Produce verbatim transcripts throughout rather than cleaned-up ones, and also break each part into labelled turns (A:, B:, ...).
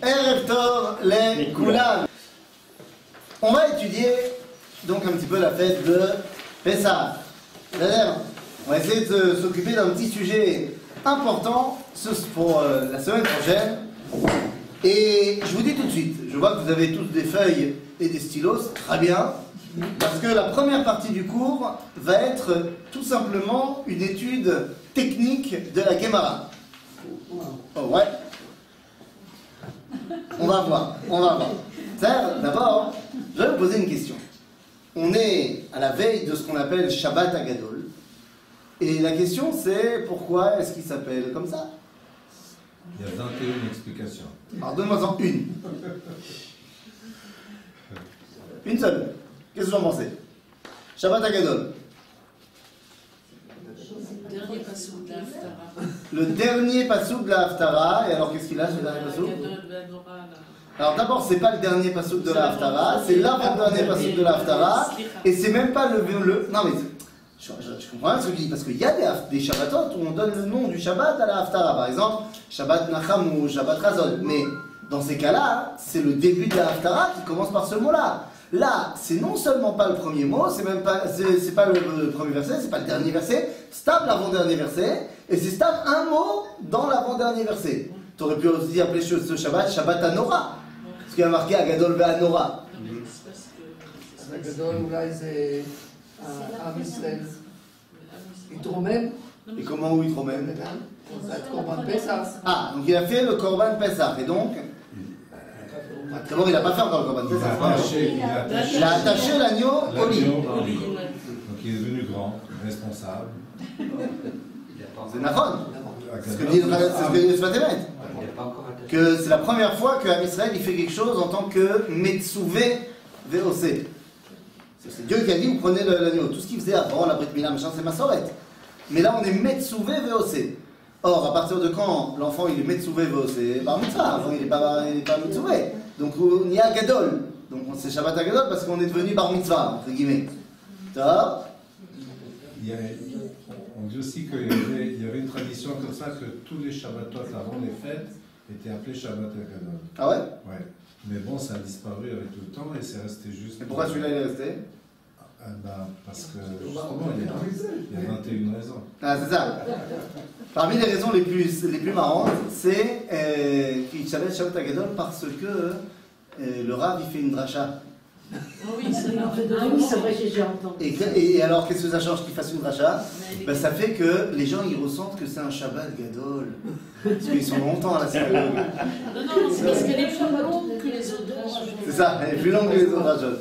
A: Erev Tov les Koulam. On va étudier donc un petit peu la fête de Pessah. C'est-à-dire, on va essayer de s'occuper d'un petit sujet important pour la semaine prochaine. Et je vous dis tout de suite, je vois que vous avez tous des feuilles et des stylos, très bien, parce que la première partie du cours va être tout simplement une étude technique de la Gemara. Oh ouais. On va voir, on va voir. D'abord, je vais vous poser une question. On est à la veille de ce qu'on appelle Shabbat Hagadol. Et la question c'est, pourquoi est-ce qu'il s'appelle comme ça?
B: Il y a vingt et une explications.
A: Alors donne-moi-en une. Une seule. Qu'est-ce que vous en pensez? Shabbat Hagadol.
C: Le dernier passouk de la Haftara.
A: Le dernier passouk de la Haftara. Et alors qu'est-ce qu'il a ce dernier passouk? Alors d'abord, c'est pas le dernier passouk de la Haftara, c'est l'avant-dernier passouk de la Haftara. Et c'est même pas le... le non mais... Je, je, je comprends bien ce que je dis, parce qu'il y a des, des Shabbatot où on donne le nom du Shabbat à la Haftara, par exemple, Shabbat Nacham ou Shabbat Razon. Mais dans ces cas-là, c'est le début de la Haftara qui commence par ce mot-là. Là, c'est non seulement pas le premier mot, c'est même pas, c'est pas le, le premier verset, c'est pas le dernier verset, stable l'avant-dernier verset, et c'est stable un mot dans l'avant-dernier verset. Tu aurais pu aussi appeler ce Shabbat Shabbat Hanora, parce qu'il y a marqué Agadol ve'Hanora.
D: Agadol, אולי זה עם ישראל יתרומם.
A: Et comment où il tromène?
D: זה את קורבן פסח.
A: Ah, donc il a fait le Korban Pessah, et donc d'abord il n'a pas fait encore le Korban
B: Il a
A: Pessah.
B: attaché, il a attaché,
A: Il a attaché l'agneau au lit.
B: l'agneau au lit. Donc il est devenu grand, responsable.
A: C'est Nachon. C'est ce que dit le Sfatémet. Que c'est la première fois que Israël il fait quelque chose en tant que Metsouvé V O C. C'est Dieu qui a dit vous prenez l'agneau. Tout ce qu'il faisait avant, la Brit Mila, machin, c'est Massoret. Mais là on est Metsouvé V O C. Or, à partir de quand l'enfant il est Metsouvé V O C? Bar Mitzvah. Avant il n'est pas, pas Metsouvé. Donc on y a Gadol. Donc c'est Shabbat Hagadol parce qu'on est devenu Bar Mitzvah, entre guillemets. D'accord?
B: Il y a, on dit aussi qu'il y avait, il y avait une tradition comme ça que tous les Shabbatot avant les fêtes étaient appelés Shabbat Hagadol.
A: Ah ouais?
B: Ouais. Mais bon, ça a disparu avec le temps et c'est resté juste.
A: Et pourquoi celui-là il est resté?
B: Ah, bah, parce que justement, il y, a, il y a vingt et une raisons.
A: Ah, c'est ça. Parmi les raisons les plus, les plus marrantes, c'est euh, qu'il s'appelle Shabbat Hagadol parce que euh, le Rav il fait une dracha.
C: Oui, c'est
E: Ah oui, c'est vrai que j'ai entendu.
A: Et, et, et alors, qu'est-ce que ça change qu'il fasse une dracha? Ben, ça fait que les gens ils ressentent que c'est un Shabbat Gadol. Parce qu'ils sont longtemps à la synagogue.
C: Non, non, c'est parce qu'elle est plus longue que les autres.
A: C'est ça, elle est plus longue que les autres drachot.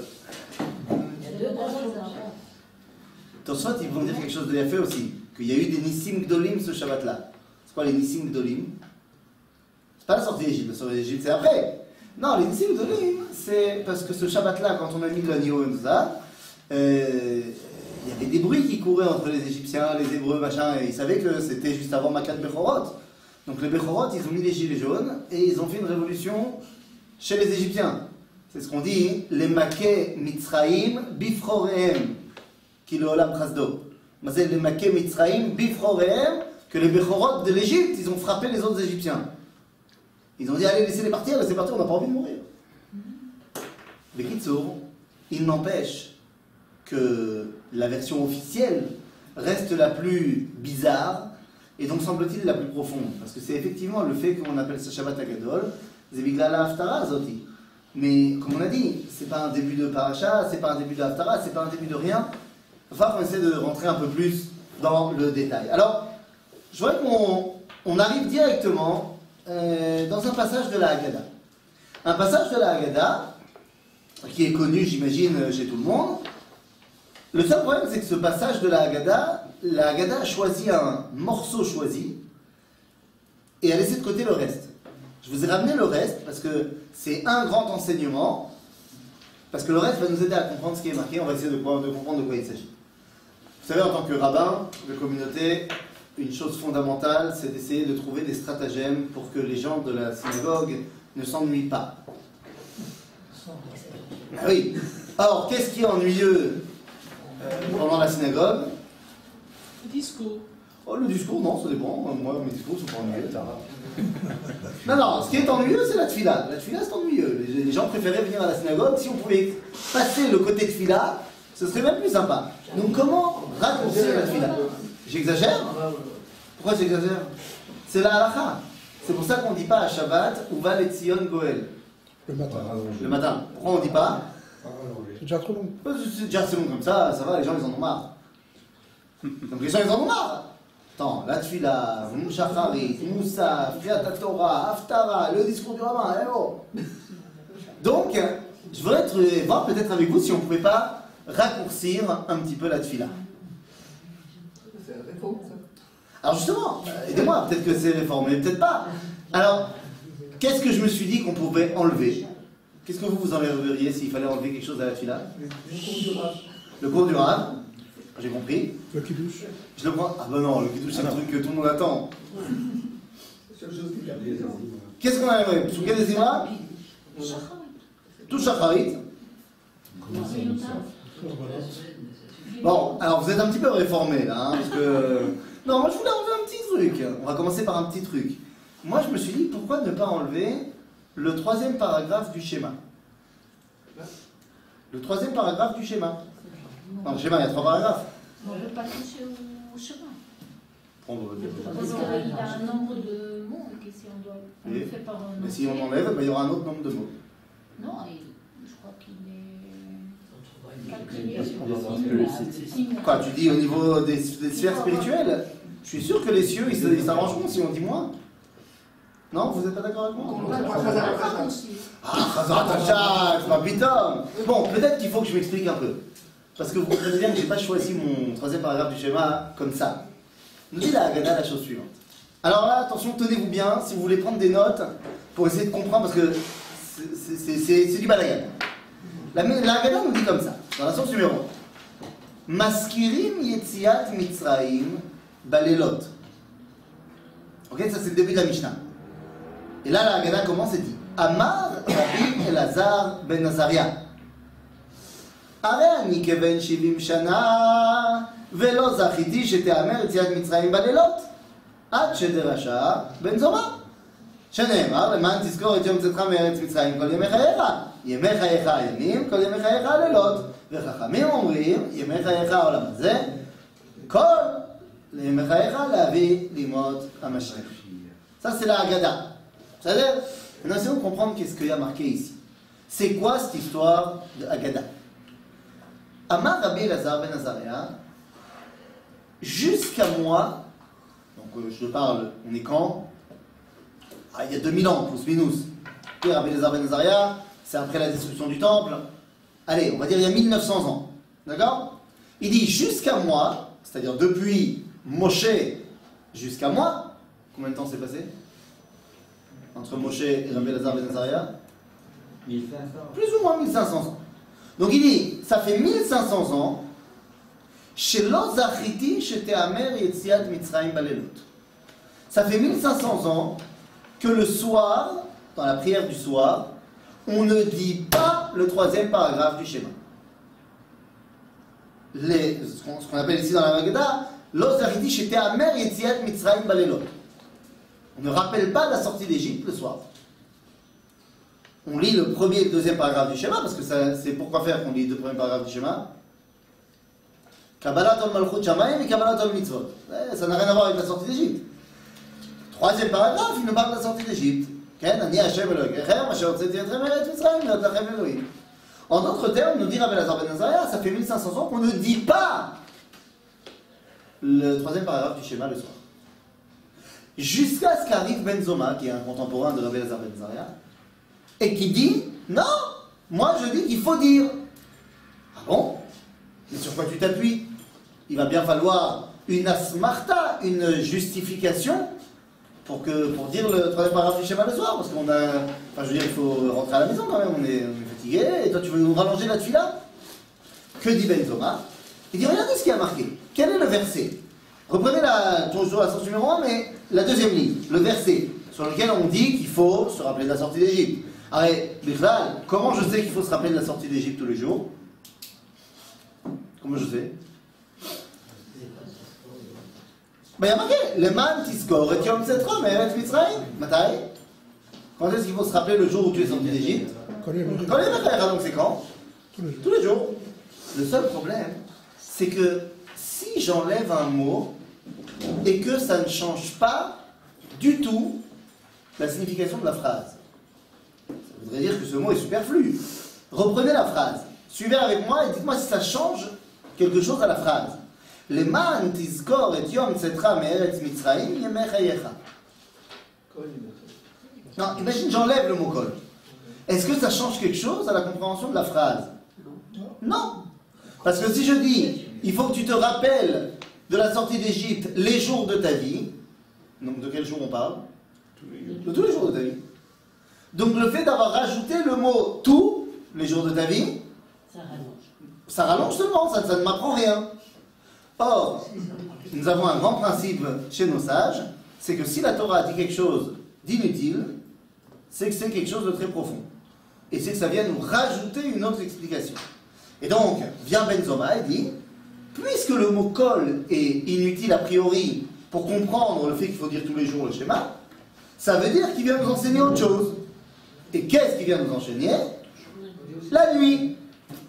A: Tosfot, ils vont dire quelque chose de fait aussi, qu'il y a eu des Nissim Gdolim ce Shabbat-là. C'est quoi les Nissim Gdolim? C'est pas la sortie d'Égypte, la sortie d'Égypte c'est après. Non, les Nissim Gdolim, c'est parce que ce Shabbat-là, quand on a mis l'agneau et tout ça, euh, il y avait des bruits qui couraient entre les Égyptiens, les Hébreux, machin, et ils savaient que c'était juste avant Makat Bechorot. Donc les Bechorot, ils ont mis les gilets jaunes et ils ont fait une révolution chez les Égyptiens. C'est ce qu'on dit, les Maké Mitzraïm Bifrorehem. Qui le Olam Chasdo. Mais c'est les Maké Mitzraïm, Bifrorehem, que les Bechorot de l'Égypte, ils ont frappé les autres Égyptiens. Ils ont dit, allez, laissez-les partir, laissez partir, on n'a pas envie de mourir. Les Kitsour, il n'empêche que la version officielle reste la plus bizarre, et donc semble-t-il la plus profonde. Parce que c'est effectivement le fait qu'on appelle ça Shabbat Hagadol, Zebigla la Haftara Zoti. Mais comme on a dit, c'est pas un début de paracha, c'est pas un début de Haftara, c'est pas un début de rien. Il va falloir qu'on essaie de rentrer un peu plus dans le détail. Alors, je voudrais qu'on on arrive directement euh, dans un passage de la Haggadah. Un passage de la Haggadah qui est connu, j'imagine, chez tout le monde. Le seul problème, c'est que ce passage de la Haggadah, la Haggadah a choisi un morceau choisi et a laissé de côté le reste. Je vous ai ramené le reste parce que c'est un grand enseignement, parce que le reste va nous aider à comprendre ce qui est marqué. On va essayer de, de comprendre de quoi il s'agit. Vous savez, en tant que rabbin de communauté, une chose fondamentale, c'est d'essayer de trouver des stratagèmes pour que les gens de la synagogue ne s'ennuient pas. Ah oui. Or, qu'est-ce qui est ennuyeux euh, pendant la synagogue?
C: Le discours.
A: Oh, le discours, non, ça dépend. Moi, mes discours sont pas ennuyeux. Non, non, ce qui est ennuyeux, c'est la tfila. La tfila, c'est ennuyeux. Les, les gens préféraient venir à la synagogue. Si on pouvait passer le côté tfila, ce serait même plus sympa. Donc, comment raccourcir la tfila? J'exagère? Pourquoi j'exagère? C'est la halakha. C'est pour ça qu'on ne dit pas à Shabbat ou va les Tzion Goel.
F: Le matin.
A: Le matin. Pourquoi on ne dit pas?
F: C'est déjà trop long.
A: C'est déjà assez long comme ça, ça va, les gens ils en ont marre. Donc les gens ils en ont marre. Attends, la tfila, Shacharit, Moussa, Fiat Torah, Haftara, le discours du rabbin, eh oh. Donc, je voudrais être, voir peut-être avec vous si on ne pouvait pas raccourcir un petit peu la tfila.
D: C'est un réforme, ça.
A: Alors justement, aidez-moi, peut-être que c'est réformé, peut-être pas. Alors, qu'est-ce que je me suis dit qu'on pouvait enlever? Qu'est-ce que vous vous enlèveriez s'il fallait enlever quelque chose à la tfila?
D: Le cours du Rav.
A: Le cours du Rav, j'ai compris.
F: Le kidouche.
A: Je le prends. Ah ben non, le kidouche c'est un truc que tout le monde attend.
D: C'est la chose qui est bien.
A: Qu'est-ce qu'on enlèverait? Souké des Zimra? Tout Shacharit. Bon, alors vous êtes un petit peu réformé là, hein, parce que... Non, moi je voulais enlever un petit truc. On va commencer par un petit truc. Moi je me suis dit, pourquoi ne pas enlever le troisième paragraphe du schéma? Le troisième paragraphe du schéma. Dans le schéma, il y a trois paragraphes.
G: On ne veut pas toucher au chemin.
A: Prendre le
G: Parce qu'il a un nombre de mots que si on doit. On
A: Oui.
G: le fait par un
A: Mais si on enlève, ben, il y aura un autre nombre de mots.
G: Non, et je crois qu'il est. calculé
H: On va voir
G: sur
H: que
G: le
H: le
G: signe.
H: site-
A: Quoi, tu dis au niveau des, des sphères spirituelles? Je suis sûr que les cieux, ils se- ils s'arrangeront si on dit moins. Non, vous n'êtes pas d'accord avec moi?
D: On va pas faire ça.
A: Ah, Chazar Tachak, c'est pas piton. Bon, peut-être qu'il faut que je m'explique un peu. Parce que vous comprenez bien que je n'ai pas choisi mon troisième paragraphe du schéma comme ça. Nous dit la Haggadah la chose suivante. Alors là, attention, tenez-vous bien, si vous voulez prendre des notes, pour essayer de comprendre, parce que c'est- c'est c'est- c'est du balagan. La, la Haggadah nous dit comme ça, dans la source numéro un. Maskirim Yetziat Mitzraim Balelot. Ok, ça c'est le début de la Mishnah. Et là, la Haggadah commence et dit Amar Rabbi Elazar ben Azaria. הרי אני כבן שבעים שנה ולא זכיתי שתיאמר יציאת מצרים בלילות עד שדרשה בן זומא שנאמר למען תזכור את יום צאתך מארץ מצרים כל ימי חייך ימי חייך הימים כל ימי חייך הלילות וחכמים אומרים ימי חייך העולם הזה כל ימי חייך להביא לימות המשיח. Ça c'est la Haggadah. C'est-à-dire, maintenant essayons de comprendre qu'est-ce qu'il y a marqué ici. C'est quoi cette histoire de Haggadah? Amar Rabbi Elazar ben Azaria, jusqu'à moi, donc euh, je te parle, on est quand? Ah, il y a deux mille ans, plus minus. Et Rabbi Elazar ben Azaria, c'est après la destruction du temple. Allez, on va dire il y a mille neuf cents ans. D'accord? Il dit jusqu'à moi, c'est-à-dire depuis Moshe jusqu'à moi, combien de temps s'est passé? Entre Moshe et Rabbi Elazar ben Azaria?
H: mille cinq cents.
A: Plus ou moins mille cinq cents ans. Donc il dit, ça fait mille cinq cents ans, Shelo zachiti sheteamer yetziat Mitzrayim balelot. Ça fait mille cinq cents ans que le soir, dans la prière du soir, on ne dit pas le troisième paragraphe du schéma. Les, ce qu'on ce qu'on appelle ici dans la Haggadah, Lo zachiti sheteamer yetziat Mitzrayim balelot. On ne rappelle pas la sortie d'Égypte le soir. On lit le premier et le deuxième paragraphe du schéma, parce que ça, c'est pourquoi faire qu'on lit les deux premiers paragraphes du schéma. Kabbalat al Malchut Shamayim et Kabbalat al Mitzvot. Ça n'a rien à voir avec la sortie d'Égypte. Troisième paragraphe, il nous parle de la sortie d'Égypte. Ani Hashem Elohechem, asher hotzeti atrem me'eretz Mitzrayim, ve'ot lachem Elohim. En d'autres termes, nous dit Rabbi Elazar ben Azaria, ça fait mille cinq cents ans qu'on ne dit pas le troisième paragraphe du schéma le soir. Jusqu'à ce qu'arrive Ben Zoma, qui est un contemporain de Rabbi Elazar ben Azaria, et qui dit, non, moi je dis qu'il faut dire. Ah bon? Mais sur quoi tu t'appuies? Il va bien falloir une asmarta, une justification pour, que, pour dire le troisième paragraphe du schéma le soir, parce qu'on a... Enfin je veux dire, il faut rentrer à la maison quand même, on est, on est fatigué, et toi tu veux nous rallonger la tefila? Que dit Ben Zoma? Il dit, regardez ce qui a marqué. Quel est le verset? Reprenez la, toujours la source numéro un, mais la deuxième ligne, le verset, sur lequel on dit qu'il faut se rappeler de la sortie d'Égypte. Allez, Bichlal, comment je sais qu'il faut se rappeler de la sortie d'Égypte tous les jours? Comment je sais? Ben, il y a marqué, le man tiskor et yom tzetra me'eretz Mitzrayim. Matai? Quand est-ce qu'il faut se rappeler le jour où tu es sorti d'Égypte?
F: Quand les mecs-
A: Quand les mecs, donc c'est quand?
F: tous les jours.
A: Tous les jours. Le seul problème, c'est que si j'enlève un mot et que ça ne change pas du tout la signification de la phrase, ça voudrait dire que ce mot est superflu. Reprenez la phrase. Suivez avec moi et dites-moi si ça change quelque chose à la phrase. Leman tizkor et yom tzetra me'eretz Mitzrayim yemei chayecha. Non, imagine, j'enlève le mot kol. Est-ce que ça change quelque chose à la compréhension de la phrase? Non. Parce que si je dis, il faut que tu te rappelles de la sortie d'Égypte les jours de ta vie, donc de quel jour on parle? De tous les jours de ta vie. Donc le fait d'avoir rajouté le mot tous les jours de ta vie,
E: Ça rallonge.
A: ça rallonge seulement, ça, ça ne m'apprend rien. Or, nous avons un grand principe chez nos sages, c'est que si la Torah dit quelque chose d'inutile, c'est que c'est quelque chose de très profond. Et c'est que ça vient nous rajouter une autre explication. Et donc, vient Benzoma et dit, puisque le mot kol est inutile a priori pour comprendre le fait qu'il faut dire tous les jours le schéma, ça veut dire qu'il vient nous enseigner autre chose. Et qu'est-ce qu'il vient nous enseigner? La nuit.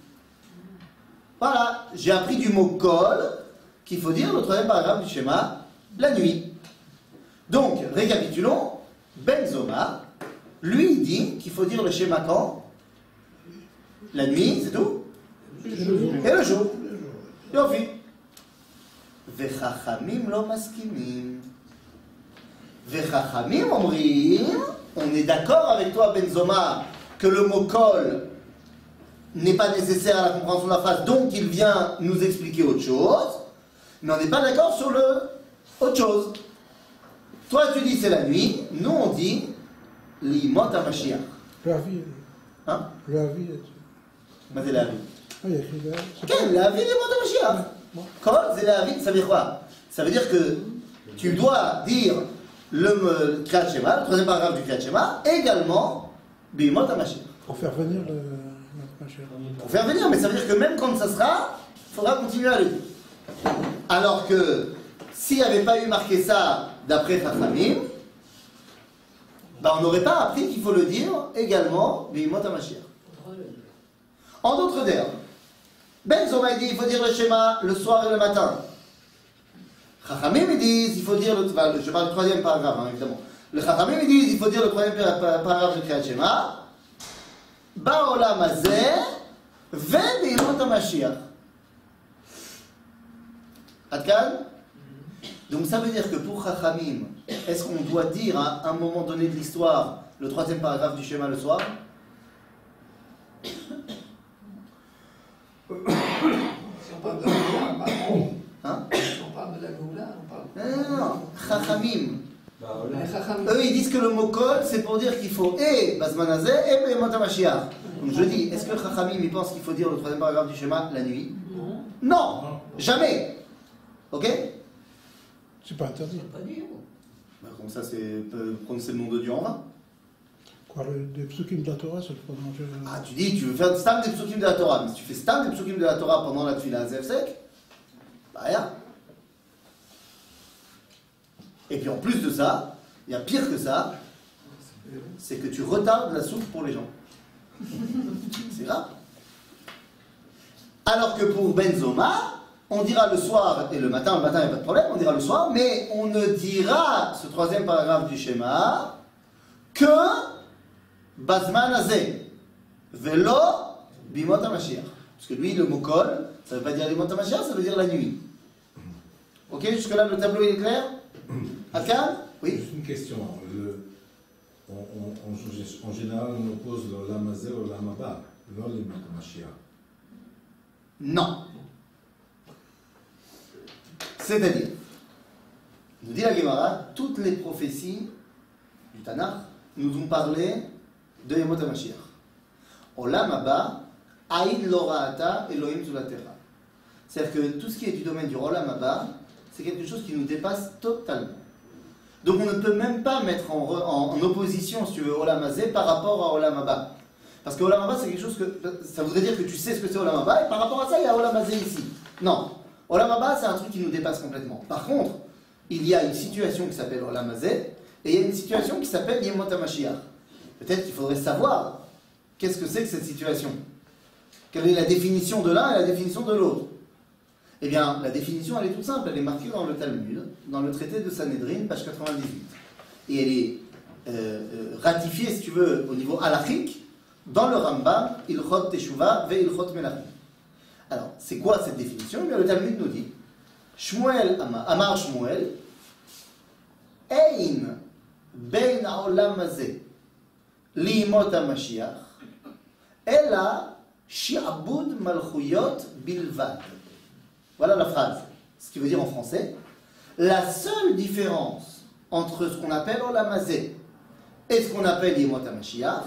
A: Voilà, j'ai appris du mot kol qu'il faut dire le troisième paragraphe du schéma, la nuit. Donc, récapitulons, Benzoma, lui, il dit qu'il faut dire le schéma quand? La nuit, c'est tout? Et le jour. Yofi. Vechachamim lo maskimim. Vechachamim omrim, on est d'accord avec toi, Benzoma, que le mot kol n'est pas nécessaire à la compréhension de la phrase, donc il vient nous expliquer autre chose, mais on n'est pas d'accord sur le autre chose. Toi, tu dis c'est la nuit, nous on dit l'imot ha-Mashiach.
F: Le avis.
A: Hein?
F: Le avis.
A: Mais c'est la vie.
F: Ah, il y a écrit là. c'est
A: Quel? La vie l'imot ha-Mashiach. Kol, c'est la vie, ça veut dire quoi? Ça veut dire que tu dois dire le Kriyat Shema, le troisième paragraphe du Kriyat Shema, également l'imot ha-Mashiach.
F: Pour faire venir le. notre machin.
A: Pour faire venir, mais ça veut dire que même quand ça sera, il faudra continuer à le dire. Alors que s'il n'y avait pas eu marqué ça d'après Chachamim, ben on n'aurait pas appris qu'il faut le dire également B'imot HaMashiach. En d'autres termes, Benzoma dit qu'il faut dire le schéma le soir et le matin. Chachamim ils disent qu'il faut dire le, enfin, je parle du troisième paragraphe hein, évidemment. Le Chachamim ils disent qu'il faut dire le troisième paragraphe du Kriyat Shema. Ba'olam hazeh ve'b'imot HaMashiach. Adkan? Donc ça veut dire que pour Chachamim, est-ce qu'on doit dire à un moment donné de l'histoire le troisième paragraphe du schéma le soir?
D: Si on parle de la Goula,
A: Hein?
D: on parle de la Goula, on parle.
A: Non, non, non, Chachamim.
H: Bah, voilà.
D: Les Chachamim.
A: Eux ils disent que le mot kol c'est pour dire qu'il faut et Bazman Hazeh et B'imot HaMashiach. Donc je dis, est-ce que Chachamim il pense qu'il faut dire le troisième paragraphe du schéma la nuit?
E: Non.
A: Non, jamais. Ok?
F: C'est pas interdit.
E: Pas du tout.
A: Bah, comme ça c'est prononcer le nom de Dieu en vain.
F: Quoi, le, des psukim de la Torah, c'est le prononcé.
A: Ah, tu dis, tu veux faire stam des psukim de la Torah, mais si tu fais stam des psukim de la Torah pendant la tefila Zev sec, bah rien. Et puis en plus de ça, il y a pire que ça, c'est que tu retardes la soupe pour les gens. C'est grave. Alors que pour Benzoma, on dira le soir et le matin, le matin il n'y a pas de problème, on dira le soir, mais on ne dira ce troisième paragraphe du schéma que Bazman Hazeh, Velo B'imot HaMashiach. Parce que lui, le mot kol, ça ne veut pas dire B'imot HaMashiach, ça veut dire la nuit. Ok, jusque-là le tableau il est clair? Akan? Oui?
B: Juste une question. Le, on, on, on, en général, on oppose le Olam Hazeh au Olam Haba, non l'imot HaMashiach.
A: Non. C'est-à-dire, nous dit la Gemara, toutes les prophéties du Tanakh nous ont parlé de Yemot HaMashiach. Olam Haba, Aïd lo ra'ata Elohim sur la terre. C'est-à-dire que tout ce qui est du domaine du Olam Haba, c'est quelque chose qui nous dépasse totalement. Donc on ne peut même pas mettre en, re, en, en opposition, si tu veux, Olam Hazeh par rapport à Olam Haba. Parce que Olam Haba, c'est quelque chose que... Ça voudrait dire que tu sais ce que c'est Olam Haba, et par rapport à ça, il y a Olam Hazeh ici. Non. Olam Haba, c'est un truc qui nous dépasse complètement. Par contre, il y a une situation qui s'appelle Olam Hazeh, et il y a une situation qui s'appelle Yemot HaMashiach. Peut-être qu'il faudrait savoir qu'est-ce que c'est que cette situation. Quelle est la définition de l'un et la définition de l'autre? Eh bien, la définition, elle est toute simple. Elle est marquée dans le Talmud, dans le traité de Sanhedrin, page quatre-vingt-dix-huit. Et elle est euh, euh, ratifiée, si tu veux, au niveau halachique, dans le Rambam, Ilchot Teshuvah ve Ilchot Melachim. Alors, c'est quoi cette définition? Eh bien, le Talmud nous dit Shmuel Amar, Amar Shmuel, Ein bein haolam hazeh li'imot HaMashiach, ela shi'abud malchuyot bilvad. Voilà la phrase. Ce qui veut dire en français, la seule différence entre ce qu'on appelle Olam Hazeh et ce qu'on appelle Yemot HaMashiach,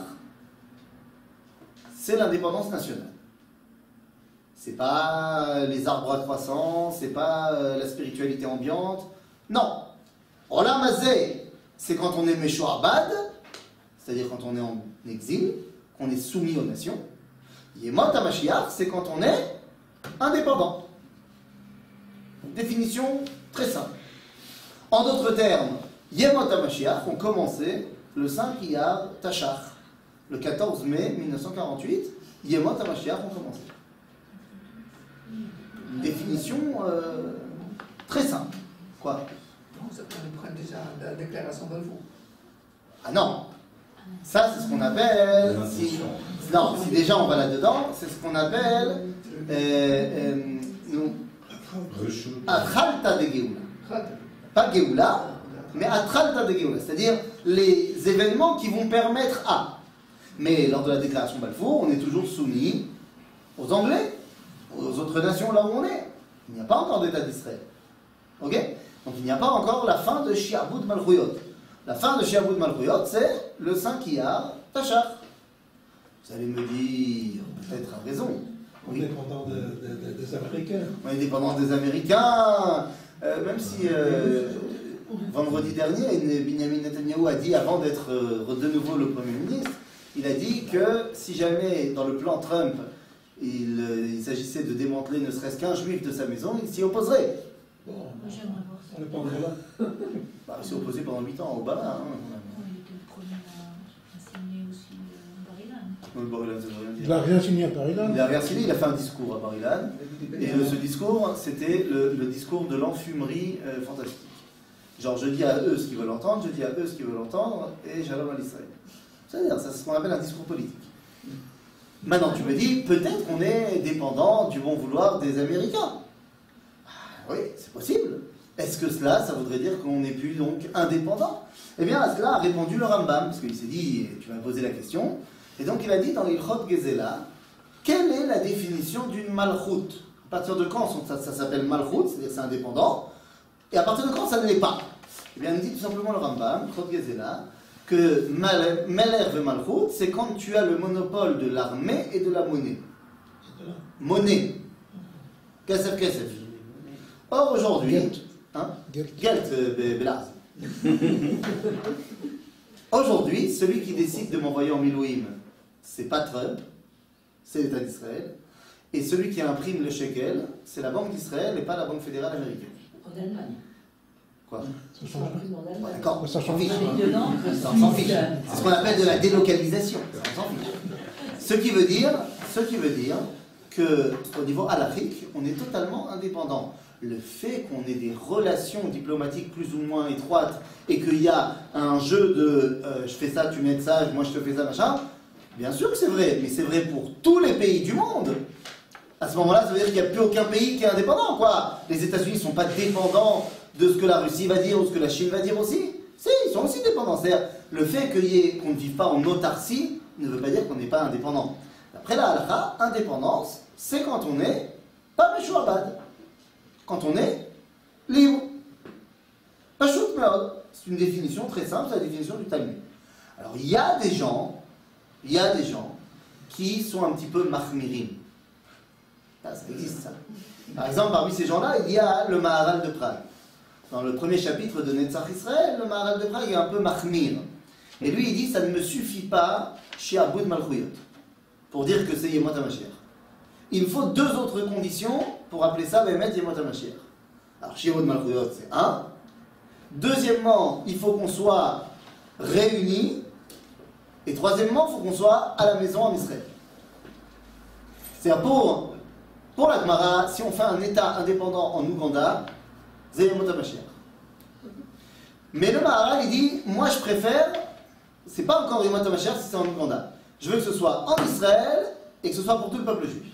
A: c'est l'indépendance nationale. C'est pas les arbres à croissance, c'est pas la spiritualité ambiante. Non. Olam Hazeh, c'est quand on est Meshuabad, c'est-à-dire quand on est en exil, qu'on est soumis aux nations. Yemot HaMashiach, c'est quand on est indépendant. Définition très simple. En d'autres termes, Yemot HaMashiach ont commencé le cinq Iyar Tashar. Le quatorze mai mille neuf cent quarante-huit, Yemot HaMashiach ont commencé. Une définition euh, très simple. Quoi?
D: Non, ça prend déjà la déclaration Balfour.
A: Ah non. Ça, c'est ce qu'on appelle... Si, non, si déjà on va là-dedans, c'est ce qu'on appelle... Euh, euh, nous, Atchalta de Géoula. Pas Géoula, mais Atchalta de Géoula. C'est-à-dire les événements qui vont permettre à... Mais lors de la déclaration Balfour, on est toujours soumis aux Anglais, aux autres nations là où on est. Il n'y a pas encore d'État d'Israël. Ok? Donc il n'y a pas encore la fin de Shi'abud Malchuyot. La fin de Shi'abud Malchuyot, c'est le cinq Iyar Tashar. Vous allez me dire, peut-être à raison.
F: On est dépendant de, de, de, des Américains.
A: On est dépendant des Américains, euh, même si euh, vendredi dernier, Benjamin Netanyahu a dit, avant d'être euh, de nouveau le Premier ministre, il a dit que si jamais dans le plan Trump, il, euh, il s'agissait de démanteler ne serait-ce qu'un juif de sa maison, il s'y opposerait.
F: Bon,
G: Moi, j'aimerais voir ça.
F: on n'est pas encore là.
A: Bah, il s'est opposé pendant huit ans à Obama. Hein.
G: Oui, il était le premier à, à signer aussi euh, Bar-Ilan.
A: Donc, Bar-Ilan, ça veut rien dire.
F: Il n'a rien signé à Paris-Là.
A: Il a rien signé, il a fait un discours à Bar-Ilan. Et euh, ce discours, c'était le, le discours de l'enfumerie euh, fantastique. Genre, je dis à eux ce qu'ils veulent entendre, je dis à eux ce qu'ils veulent entendre, et shalom à l'Israël. C'est-à-dire, ça, c'est ce qu'on appelle un discours politique. Maintenant, tu me dis, peut-être qu'on est dépendant du bon vouloir des Américains. Ah, oui, c'est possible. Est-ce que cela, ça voudrait dire qu'on n'est plus donc indépendant? Eh bien, à cela a répondu le Rambam, parce qu'il s'est dit, tu m'as posé la question, et donc il a dit dans l'Ilchot Gezela, quelle est la définition d'une malchut? À partir de quand ça, ça s'appelle malchut, c'est-à-dire c'est indépendant, et à partir de quand ça ne l'est pas? Eh bien, il dit tout simplement le Rambam, Ilchot Gezela, que Meler ve Malchut, c'est quand tu as le monopole de l'armée et de la monnaie. Monnaie. Kesef, kesef. Or aujourd'hui, hein? Gelt, Belaz. Aujourd'hui, celui qui décide de m'envoyer en Milouim, c'est pas Trump, c'est l'État d'Israël. Et celui qui imprime le shekel, c'est la Banque d'Israël et pas la Banque fédérale américaine.
E: En Allemagne.
A: Quoi?
E: Ça change rien. En
A: Ouais,
E: Allemagne.
A: d'accord,
F: Ça
A: on s'en
F: change
A: fiche.
E: Avec dedans,
A: Ça, on s'en fiche. C'est ce qu'on appelle de la délocalisation. On s'en fiche. Ce qui veut dire, ce qui veut dire que au niveau halachique, on est totalement indépendant. Le fait qu'on ait des relations diplomatiques plus ou moins étroites et qu'il y a un jeu de euh, je fais ça, tu m'aides ça, moi je te fais ça, machin, bien sûr que c'est vrai, mais c'est vrai pour tous les pays du monde. À ce moment-là, ça veut dire qu'il n'y a plus aucun pays qui est indépendant, quoi. Les États-Unis ne sont pas dépendants de ce que la Russie va dire ou ce que la Chine va dire aussi. Si, ils sont aussi dépendants. C'est-à-dire, le fait qu'on ne vive pas en autarcie ne veut pas dire qu'on n'est pas indépendant. D'après la halakha, indépendance, c'est quand on est pas Meshuabad. Quand on est libre. Pachout meod. C'est une définition très simple, c'est la définition du Talmud. Alors, il y a des gens, il y a des gens qui sont un petit peu mahmirim. Ça, ça existe, ça. Par exemple, parmi ces gens-là, il y a le Maharal de Prague. Dans le premier chapitre de Netzach Israël, le Maharal de Prague est un peu mahmir. Et lui, il dit, ça ne me suffit pas, Shi'abud Malchuyot, pour dire que c'est Yemot HaMashiach. Il me faut deux autres conditions pour appeler ça Behemet Yemot HaMashiach. Alors, Shi'abud Malchuyot, c'est un, Deuxièmement, il faut qu'on soit réunis. Et troisièmement, il faut qu'on soit à la maison en Israël. C'est-à-dire pour, pour la Gemara, si on fait un État indépendant en Ouganda, c'est Yemot HaMashiach. Mais le Maharal, il dit, moi je préfère, c'est pas encore Yemot HaMashiach si c'est en Ouganda. Je veux que ce soit en Israël et que ce soit pour tout le peuple juif.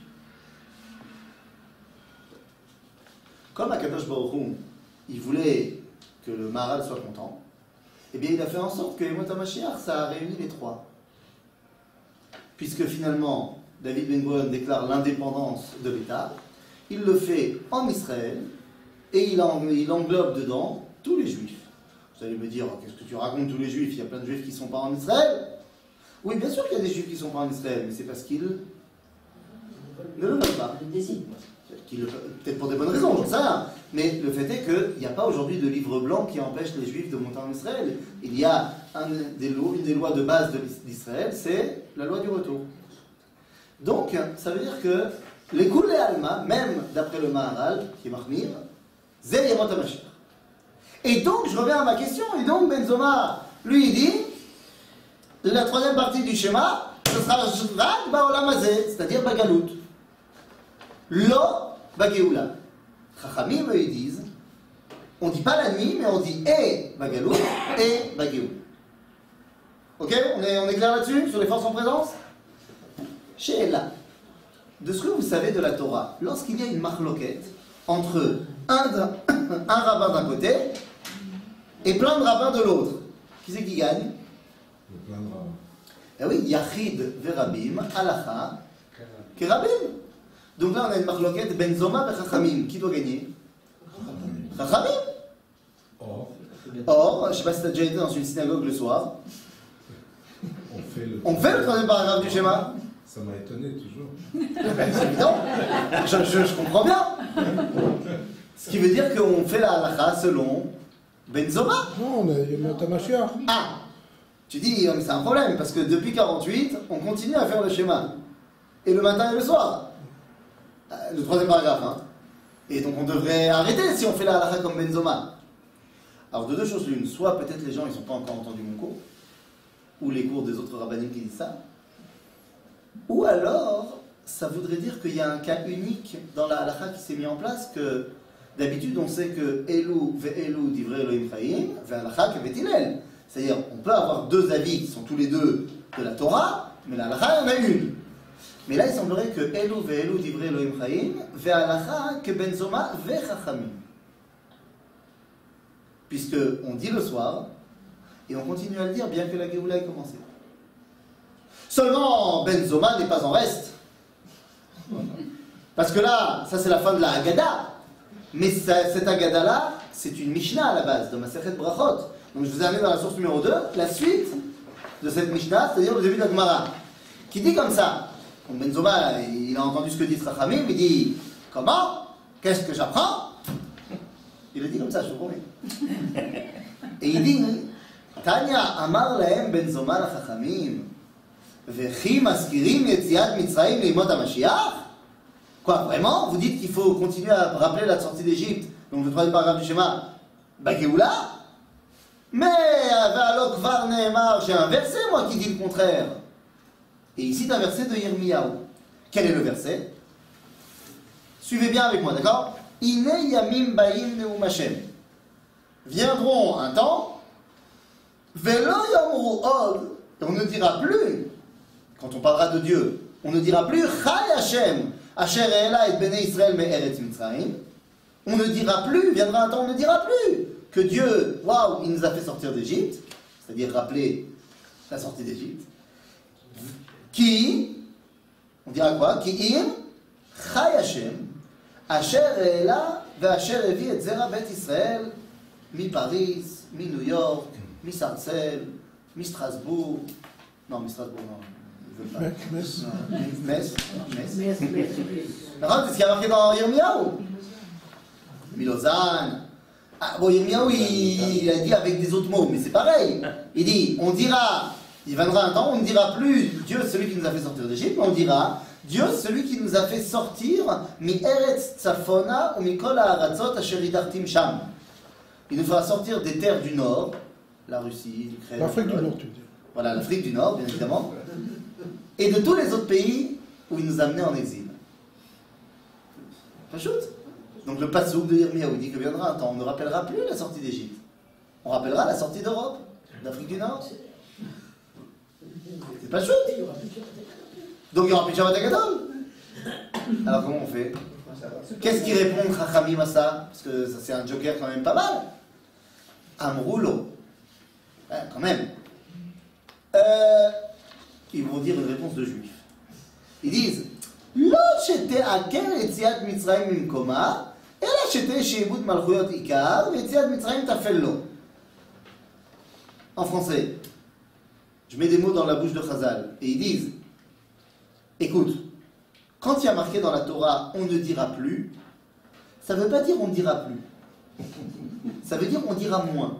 A: Comme Akadosh Baruch Hu, il voulait que le Maharal soit content, eh bien il a fait en sorte que Yemot HaMashiach, ça a réuni les trois. Puisque finalement, David Ben-Gurion déclare l'indépendance de l'État, il le fait en Israël, et il, en, il englobe dedans tous les juifs. Vous allez me dire, qu'est-ce que tu racontes tous les juifs? Il y a plein de juifs qui ne sont pas en Israël. Oui, bien sûr qu'il y a des juifs qui ne sont pas en Israël, mais c'est parce qu'ils ne le veulent pas. Peut-être pour des bonnes raisons, j'en sais rien. Mais le fait est qu'il n'y a pas aujourd'hui de livre blanc qui empêche les juifs de monter en Israël. Il y a un des lois, une des lois de base d'Israël, c'est la loi du retour. Donc, ça veut dire que les Koulé Alma, même d'après le Maharal, qui est Mahmir, c'est Yemot HaMashiach. Et donc, je reviens à ma question, et donc Ben Zoma, lui, il dit, la troisième partie du schéma, ce sera Rak Ba'olam Hazeh, c'est-à-dire Bagalout. Lo Bageoula. Chachamim, eux, ils disent, on ne dit pas la nuit, mais on dit et Bagalout et Bageoula. Ok, on est, on est clair là-dessus, sur les forces en présence? Chez Ella, de ce que vous savez de la Torah, lorsqu'il y a une marloquette entre un, un rabbin d'un côté et plein de rabbins de l'autre, qui c'est qui gagne?
B: Le plein de rabbins.
A: Eh oui, Yachid verabim, halacha, kerabim. Donc là, on a une marloquette Benzoma et Chachamim. Qui doit gagner? Chachamim.
B: Or,
A: Or, je ne sais pas si tu as déjà été dans une synagogue le soir,
B: on fait le...
A: on fait le troisième paragraphe du schéma.
B: Ça m'a étonné toujours.
A: Ben, c'est évident. Je, je, je comprends bien. Ce qui veut dire qu'on fait la halakha selon Benzoma.
F: Non, mais Yemot HaMashiach.
A: Ah, tu dis, c'est un problème, parce que depuis quarante-huit, on continue à faire le schéma. Et le matin et le soir. Le troisième paragraphe, hein. Et donc on devrait arrêter si on fait la halakha comme Benzoma. Alors de deux choses l'une, soit peut-être les gens ils n'ont pas encore entendu mon cours, ou les cours des autres rabbinim qui disent ça, ou alors ça voudrait dire qu'il y a un cas unique dans la halakha qui s'est mis en place, que d'habitude on sait que Elou ve'Elou divrei Elohim Chaim, ve'halakha kevet Hillel. C'est-à-dire on peut avoir deux avis qui sont tous les deux de la Torah, mais la halakha il y en a une. Mais là, il semblerait que Elou ve'Elou divrei Elohim Chaim, ve'halakha que Benzoma ve'chachamim. Puisque on dit le soir, et on continue à le dire bien que la Géoula ait commencé. Seulement, Benzoma n'est pas en reste. Parce que là, ça c'est la fin de la Haggadah. Mais ça, cette Haggadah-là, c'est une Mishnah à la base, de Masechet Brachot. Donc je vous ai amené dans la source numéro deux, la suite de cette Mishnah, c'est-à-dire le début de la Gemara, qui dit comme ça. Donc Benzoma, il a entendu ce que dit Chachamim, il dit, comment? Qu'est-ce que j'apprends? Il le dit comme ça, je vous promets. Et il dit, Tanya amar lahem Benzoma la Chachamim, vechi maskirim yetziat Mitzrayim leimot HaMashiach? Quoi, vraiment? Vous dites qu'il faut continuer à rappeler la sortie d'Égypte, donc le troisième paragraphe du schéma, Bagéoula? Mais, ve'alo kvar ne'emar, j'ai un verset, moi, qui dit le contraire. Et ici, c'est un verset de Yirmiyahu. Quel est le verset? Suivez bien avec moi, d'accord? Ine yamim ba'im ne'um Hashem. Viendront un temps, ve'lo yamru od, et on ne dira plus, quand on parlera de Dieu, on ne dira plus Chai Hashem, Asher E'ela et Bnei Israël me'eretz Mitzrayim. On ne dira plus, viendra un temps, on ne dira plus que Dieu, waouh, il nous a fait sortir d'Égypte, c'est-à-dire rappeler la sortie d'Égypte. Qui, on dira quoi? Qui im Chai Hashem, Asher E'ela ve'asher evi et zera bet Israël mi Paris, mi New York, mi Sarcelles, mi Strasbourg. Non, mi Strasbourg, non.
F: Metz.
A: Metz. Metz.
E: Metz, Metz.
A: C'est ce qui a marqué dans Yirmiyahu. Lausanne. Ah, bon, Yirmiyahu, il, il a dit avec des autres mots, mais c'est pareil. Il dit, on dira, il viendra un temps, on ne dira plus Dieu, celui qui nous a fait sortir d'Égypte, mais on dira Dieu, celui qui nous a fait sortir mi Eretz Tzafona ou mi Kol ha'aratzot asher hidartim sham. il nous fera sortir des terres du Nord, la Russie, l'Ukraine,
F: L'Afrique
A: la
F: du
A: Pologne.
F: Nord, tu veux dire.
A: Voilà, l'Afrique du Nord, bien évidemment, et de tous les autres pays où il nous a amenés en exil. Pas shoot. Donc le passouk de Yirmiyahu dit que viendra un temps, on ne rappellera plus la sortie d'Égypte. On rappellera la sortie d'Europe, d'Afrique du Nord. C'est pas shoot. Donc il n'y aura plus de Shabbat Hagadol. Alors comment on fait? Qu'est-ce qui répond Chachamim à ça? Parce que ça c'est un joker quand même pas mal. Amroulo. Ouais, quand même. Euh, ils vont dire une réponse de juif. Ils disent לא שתעקר יציאת מצרים ממקומה, אלא שתהיה שעבוד מלכויות עיקר, ויציאת מצרים תפל לו. En français, je mets des mots dans la bouche de Chazal, et ils disent, écoute, quand il y a marqué dans la Torah, on ne dira plus, ça ne veut pas dire on ne dira plus. Ça veut dire on dira moins.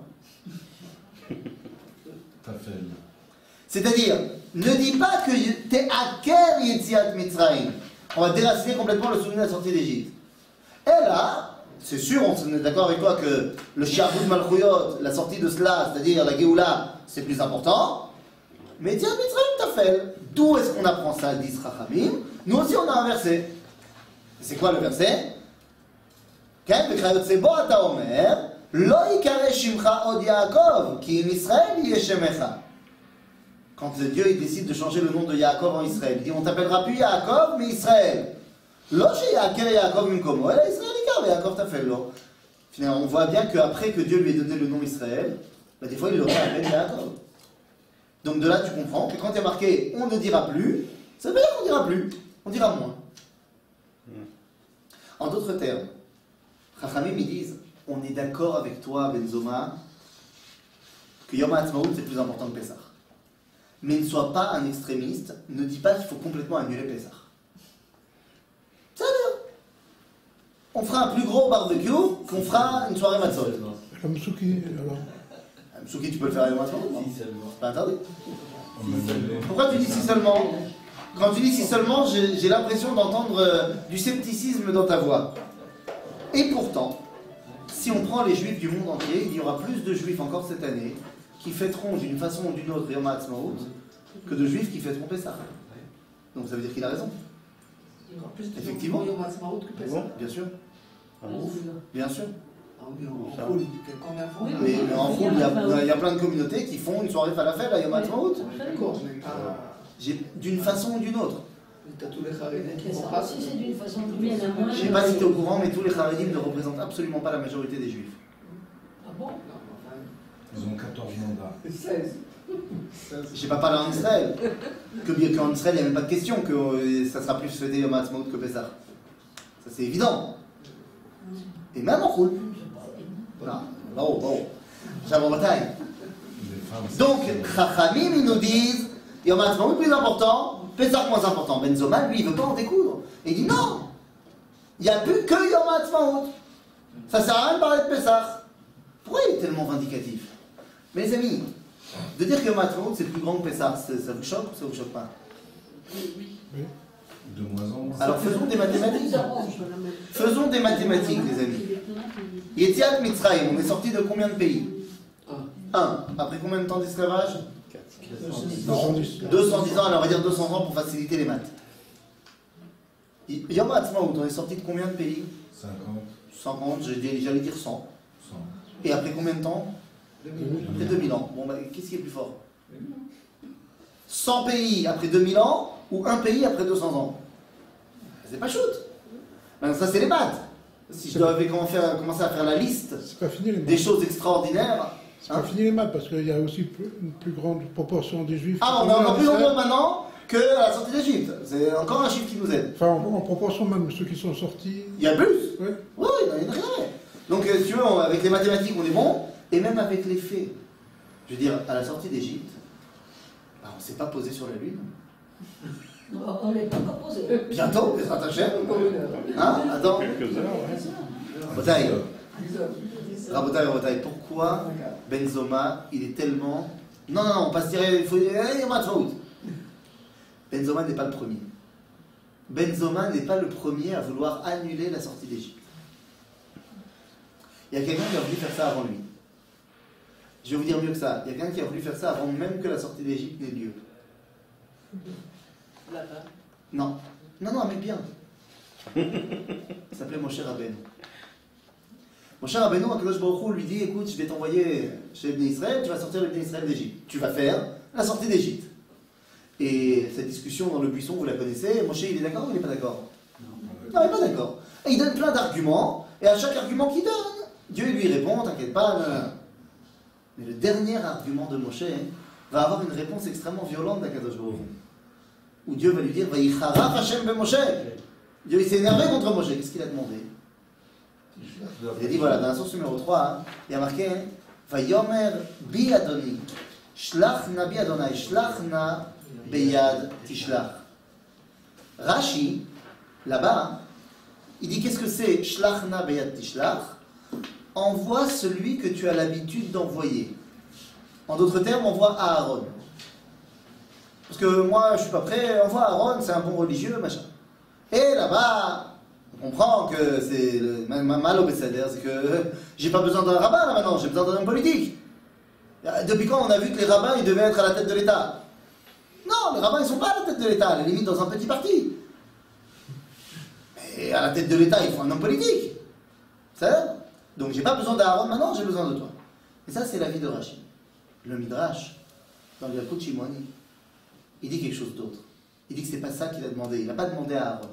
B: Tafel.
A: C'est-à-dire, ne dis pas que t'es aker yetziat Mitzrayim. On va déraciner complètement le souvenir de la sortie d'Égypte. Et là, c'est sûr, on est d'accord avec toi que le Shi'abud Malchuyot, la sortie de cela, c'est-à-dire la Géoula, c'est plus important. Mais yetziat Mitzrayim tafel. D'où est-ce qu'on apprend ça, disent Chachamim? Nous aussi, on a un verset. C'est quoi le verset? כן, וכיוצא בו אתה אומר, לא יקרא שמך עוד יעקב, כי אם ישראל יהיה שמך. Quand Dieu il décide de changer le nom de Yaakov en Israël, il dit on t'appellera plus Yaakov mais Israël. Lo sheyaker Yaakov mimkomo, elle Israël ikar, Yaakov t'appelle lo. Finalement, on voit bien qu'après que Dieu lui ait donné le nom Israël, bah, des fois il l'aurait appelé Yaakov. Donc de là tu comprends que quand il y a marqué on ne dira plus, ça veut dire qu'on dira plus, on dira moins. En d'autres termes, Chachamim ils disent on est d'accord avec toi Benzoma que Yom HaAtzmaut c'est plus important que Pessah. Mais ne sois pas un extrémiste, ne dis pas qu'il faut complètement annuler Pessah. Ça veut dire, on fera un plus gros barbecue qu'on fera une soirée matzot.
F: La Moussouki, alors.
A: Moussouki, tu peux le faire à Yom HaAtzmaut, non?
H: Si seulement.
A: C'est pas interdit.
B: On a annulé.
A: Pourquoi tu dis si seulement? Quand tu dis si seulement, j'ai j'ai l'impression d'entendre euh, du scepticisme dans ta voix. Et pourtant, si on prend les juifs du monde entier, il y aura plus de juifs encore cette année qui fêteront d'une façon ou d'une autre Yom HaAtzmaut que de juifs qui fêteront Pessah. Donc ça veut dire qu'il a raison.
D: Il y aura plus de
A: Effectivement.
D: Yom HaAtzmaut que Pessah.
A: Bien sûr.
D: Ouf.
A: Bien sûr.
D: Ah oui, en en foule, combien de fois?
A: Mais, mais en foule, il y, a, il y a plein de communautés qui font une soirée falafel à Yom HaAtzmaut.
D: D'accord, mais pas.
A: J'ai- D'une façon ou d'une autre.
D: T'as tous les Haredim qui vont
E: Ah,
D: pas.
E: si c'est d'une façon ou d'une autre.
A: Je ne sais pas si tu es au courant, mais tous les Haredim ne représentent absolument pas la majorité des juifs.
E: Ah bon?
D: Non, enfin,
B: Ils ont quatorze mandats.
D: seize.
A: Je sais pas parler en Israël. Que bien qu'en Israël, il n'y a même pas de question que euh, ça sera plus fêté Yom HaAtzmaut que Pessah. Ça c'est évident. Et même en roule. Voilà. Bon, bon. J'avais bataille.
B: Les femmes.
A: Donc, Chachamim, ils nous disent Yom HaAtzmaut plus important, Pessah moins important. Benzoma, lui, il ne veut pas en découdre. Et il dit non, il n'y a plus que Yom HaAtzmaut. Ça sert à rien de parler de Pessah. Pourquoi il est tellement vindicatif? Mes amis, de dire que Yom HaAtzmaut c'est plus grand que Pessah, ça ça vous choque ou ça vous choque pas?
B: De moins en moins.
A: Alors faisons des mathématiques.
E: Ça arrange, dans la même-
A: Faisons des mathématiques, les amis. Yetziat Mitzrayim, on est sorti de combien de pays? Un. Après combien de temps d'esclavage?
F: deux cent dix.
A: deux cent dix ans, alors on va dire deux cents ans pour faciliter les maths. Y- Yom HaAtzmaut, on est sorti de combien de pays?
B: cinquante,
A: cinquante, j'ai dit- j'allais dire cent.
B: cent.
A: Et après combien de temps? Après deux mille ans. Bon, bah, qu'est-ce qui est plus fort? cent pays après deux mille ans ou un pays après deux cents ans? C'est pas shoot. Maintenant, ça, c'est les maths. Si je devais commencer à commencer à faire la liste
F: C'est pas fini les
A: des
F: maths.
A: choses extraordinaires.
F: C'est pas
A: hein.
F: fini les maths parce qu'il y a aussi plus- une plus grande proportion des juifs.
A: Ah,
F: qui
A: on est
F: sont
A: encore
F: en
A: plus
F: Israël.
A: nombreux maintenant que à la sortie d'Égypte. C'est encore un chiffre qui nous aide.
F: Enfin, en, en proportion même, ceux qui sont sortis.
A: Il y a plus.
F: Oui.
A: Oui, il y en a rien. Donc, euh, si tu veux, on- avec les mathématiques, on est bon. Et même avec les faits. Je veux dire, à la sortie d'Égypte, bah, on ne s'est pas posé sur la Lune.
E: Non, on n'est pas encore posé.
A: Bientôt, les attachés.
D: Encore une heure.
A: Hein? Attends.
F: Quelques heures,
A: Rabotaï,
D: dix heures.
A: Rabotaï, Rabotaï, pourquoi Benzoma, il est tellement... Non, non, non, on passe tirer, il faut... Eh, Yom HaAtzmaut. Benzoma n'est pas le premier. Benzoma n'est pas le premier à vouloir annuler la sortie d'Égypte. Il y a quelqu'un qui a voulu faire ça avant lui. Je vais vous dire mieux que ça. Il y a quelqu'un qui a voulu faire ça avant même que la sortie d'Égypte n'ait lieu.
C: Là-bas.
A: Non. Non, non, mais bien. Il s'appelait Moshe Rabbeinu. Moshe Rabbeinu, Akadosh Baruch Hu lui dit, écoute, je vais t'envoyer chez Bnei Israël, tu vas sortir le Bnei Israël d'Égypte. Tu vas faire la sortie d'Égypte. Et cette discussion dans le buisson, vous la connaissez. Moshe, il est d'accord ou il n'est pas d'accord? Non, il n'est pas d'accord. Et il donne plein d'arguments, et à chaque argument qu'il donne, Dieu lui répond, t'inquiète pas. Non, non. Mais le dernier argument de Moshe va avoir une réponse extrêmement violente d'Akadosh Baruch Hu. Où Dieu va lui dire, Vayicharaf Hashem be Moshe. Dieu il s'est énervé contre Moshe. Qu'est-ce qu'il a demandé? Il a dit, voilà, dans la source numéro trois, hein, il y a marqué, Vayomer bi Adoni, Shlach na bi Adonai, Shlach na beyad tishlach. Rashi, là-bas, il dit, qu'est-ce que c'est Shlach na beyad tishlach? Envoie celui que tu as l'habitude d'envoyer. En d'autres termes, envoie Aaron. Parce que moi, je suis pas prêt, envoie Aaron, c'est un bon religieux, machin. Et là-bas, on comprend que c'est le mal au Besséder, c'est que j'ai pas besoin d'un rabbin là maintenant, j'ai besoin d'un homme politique. Depuis quand on a vu que les rabbins ils devaient être à la tête de l'État? Non, les rabbins ils sont pas à la tête de l'État, à la limite dans un petit parti. Mais à la tête de l'État, il faut un homme politique. C'est ça? Donc j'ai pas besoin d'Aaron maintenant, j'ai besoin de toi. Et ça, c'est l'avis de Rashi. Le Midrash, dans le Yalkut Shimoni, il dit quelque chose d'autre. Il dit que c'est pas ça qu'il a demandé. Il n'a pas demandé à Aaron.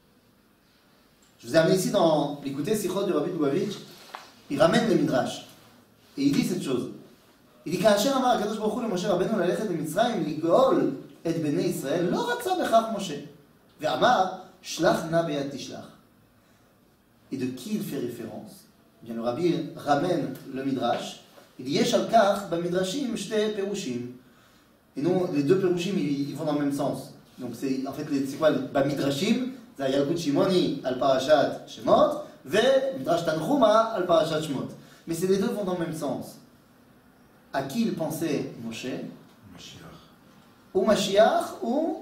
A: Je vous ai amené ici dans l'écouter Sichot du Rabbi Lubavitch. Il ramène le Midrash. Et il dit cette chose. Il dit כאשר אמר הקדוש ברוך הוא למשה רבנו ללכת למצרים לגאול את בני ישראל, לא רצה בכך משה. ואמר, שלח נא ביד תשלח. Et de qui il fait référence? Bien, le Rabbi ramène le Midrash. Il dit יש על כך במדרשים שתי פירושים. Et non, les deux פירושים ils, ils vont dans le même sens. Donc c'est en fait c'est quoi le Midrashim? זה הילקוט שמעוני על פרשת שמות ומדרש תנחומה על פרשת שמות. Mais ces deux vont dans le même sens. À qui il pensait Moshe?
B: Mashiach.
A: Ou Mashiach ou...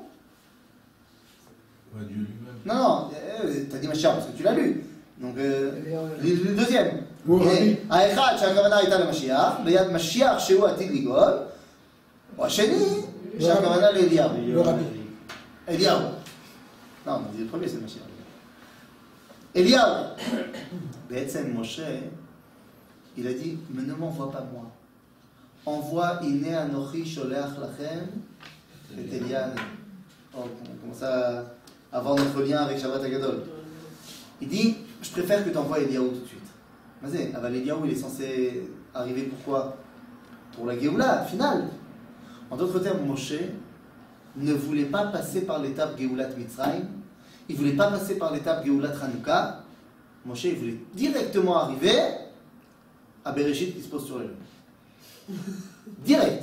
B: Ouais, Dieu lui-même.
A: Non, non, euh, t'as dit Mashiach parce que tu l'as lu. Donc, euh, le, le deuxième. האחד שהכוונה הייתה למשיח, ביד משיח שהוא עתיד לגאול, או השני שהכוונה לאליהו.
F: Le rabbi.
A: אליהו. Non, mais le premier c'est Mashiach. אליהו. בעצם משה, il a dit, mais ne m'envoie pas moi. Envoie Iné Anochi Sholech Lachem et Eliane. Oh, on commence à avoir notre lien avec Shabbat Hagadol. Il dit, je préfère que tu envoies Eliaou tout de suite. Vas-y, Aval Eliaou, il est censé arriver pourquoi? Pour la Géoula, finale. En d'autres termes, Moshe ne voulait pas passer par l'étape Géoulat Mitzrayim, il ne voulait pas passer par l'étape Géoulat Hanouka. Moshe, il voulait directement arriver à Bereshit qui se pose sur les lune. Direct.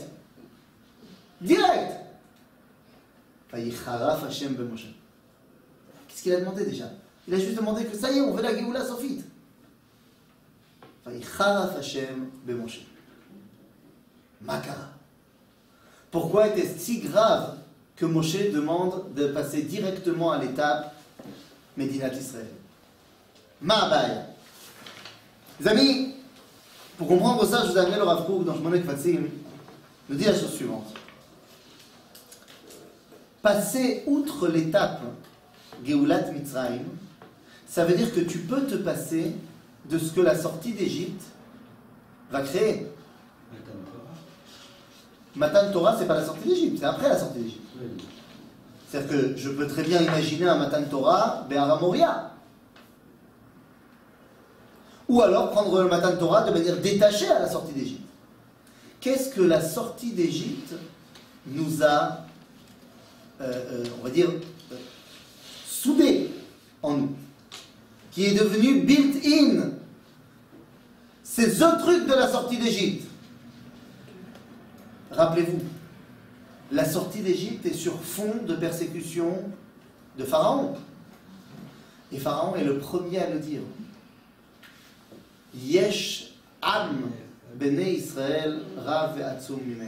A: Direct. Vayicharaf Hashem be Moshe. Qu'est-ce qu'il a demandé déjà? Il a juste demandé que ça y est, on veut la Géoula Sophite. Vayicharaf Hashem be Moshe. Makara. Pourquoi était-ce si grave que Moshe demande de passer directement à l'étape Médinat Israël? Ma'abaya. Les amis, pour comprendre ça, je vous ai amené le Rav Kook dans Shmonek Vatsim, nous dit la chose suivante. Passer outre l'étape Géoulat Mitzrayim, ça veut dire que tu peux te passer de ce que la sortie d'Égypte va créer. Matan Torah, c'est pas la sortie d'Égypte, c'est après la sortie d'Égypte. C'est-à-dire que je peux très bien imaginer un Matan Torah Be'ara Moria. Ou alors prendre le Matan Torah de manière détachée à la sortie d'Égypte. Qu'est-ce que la sortie d'Égypte nous a, euh, euh, on va dire, euh, soudé en nous, qui est devenu built-in? C'est ce truc de la sortie d'Égypte. Rappelez-vous, la sortie d'Égypte est sur fond de persécution de Pharaon. Et Pharaon est le premier à le dire. Yesh am bnei Israël rav ve'atzum mimenu.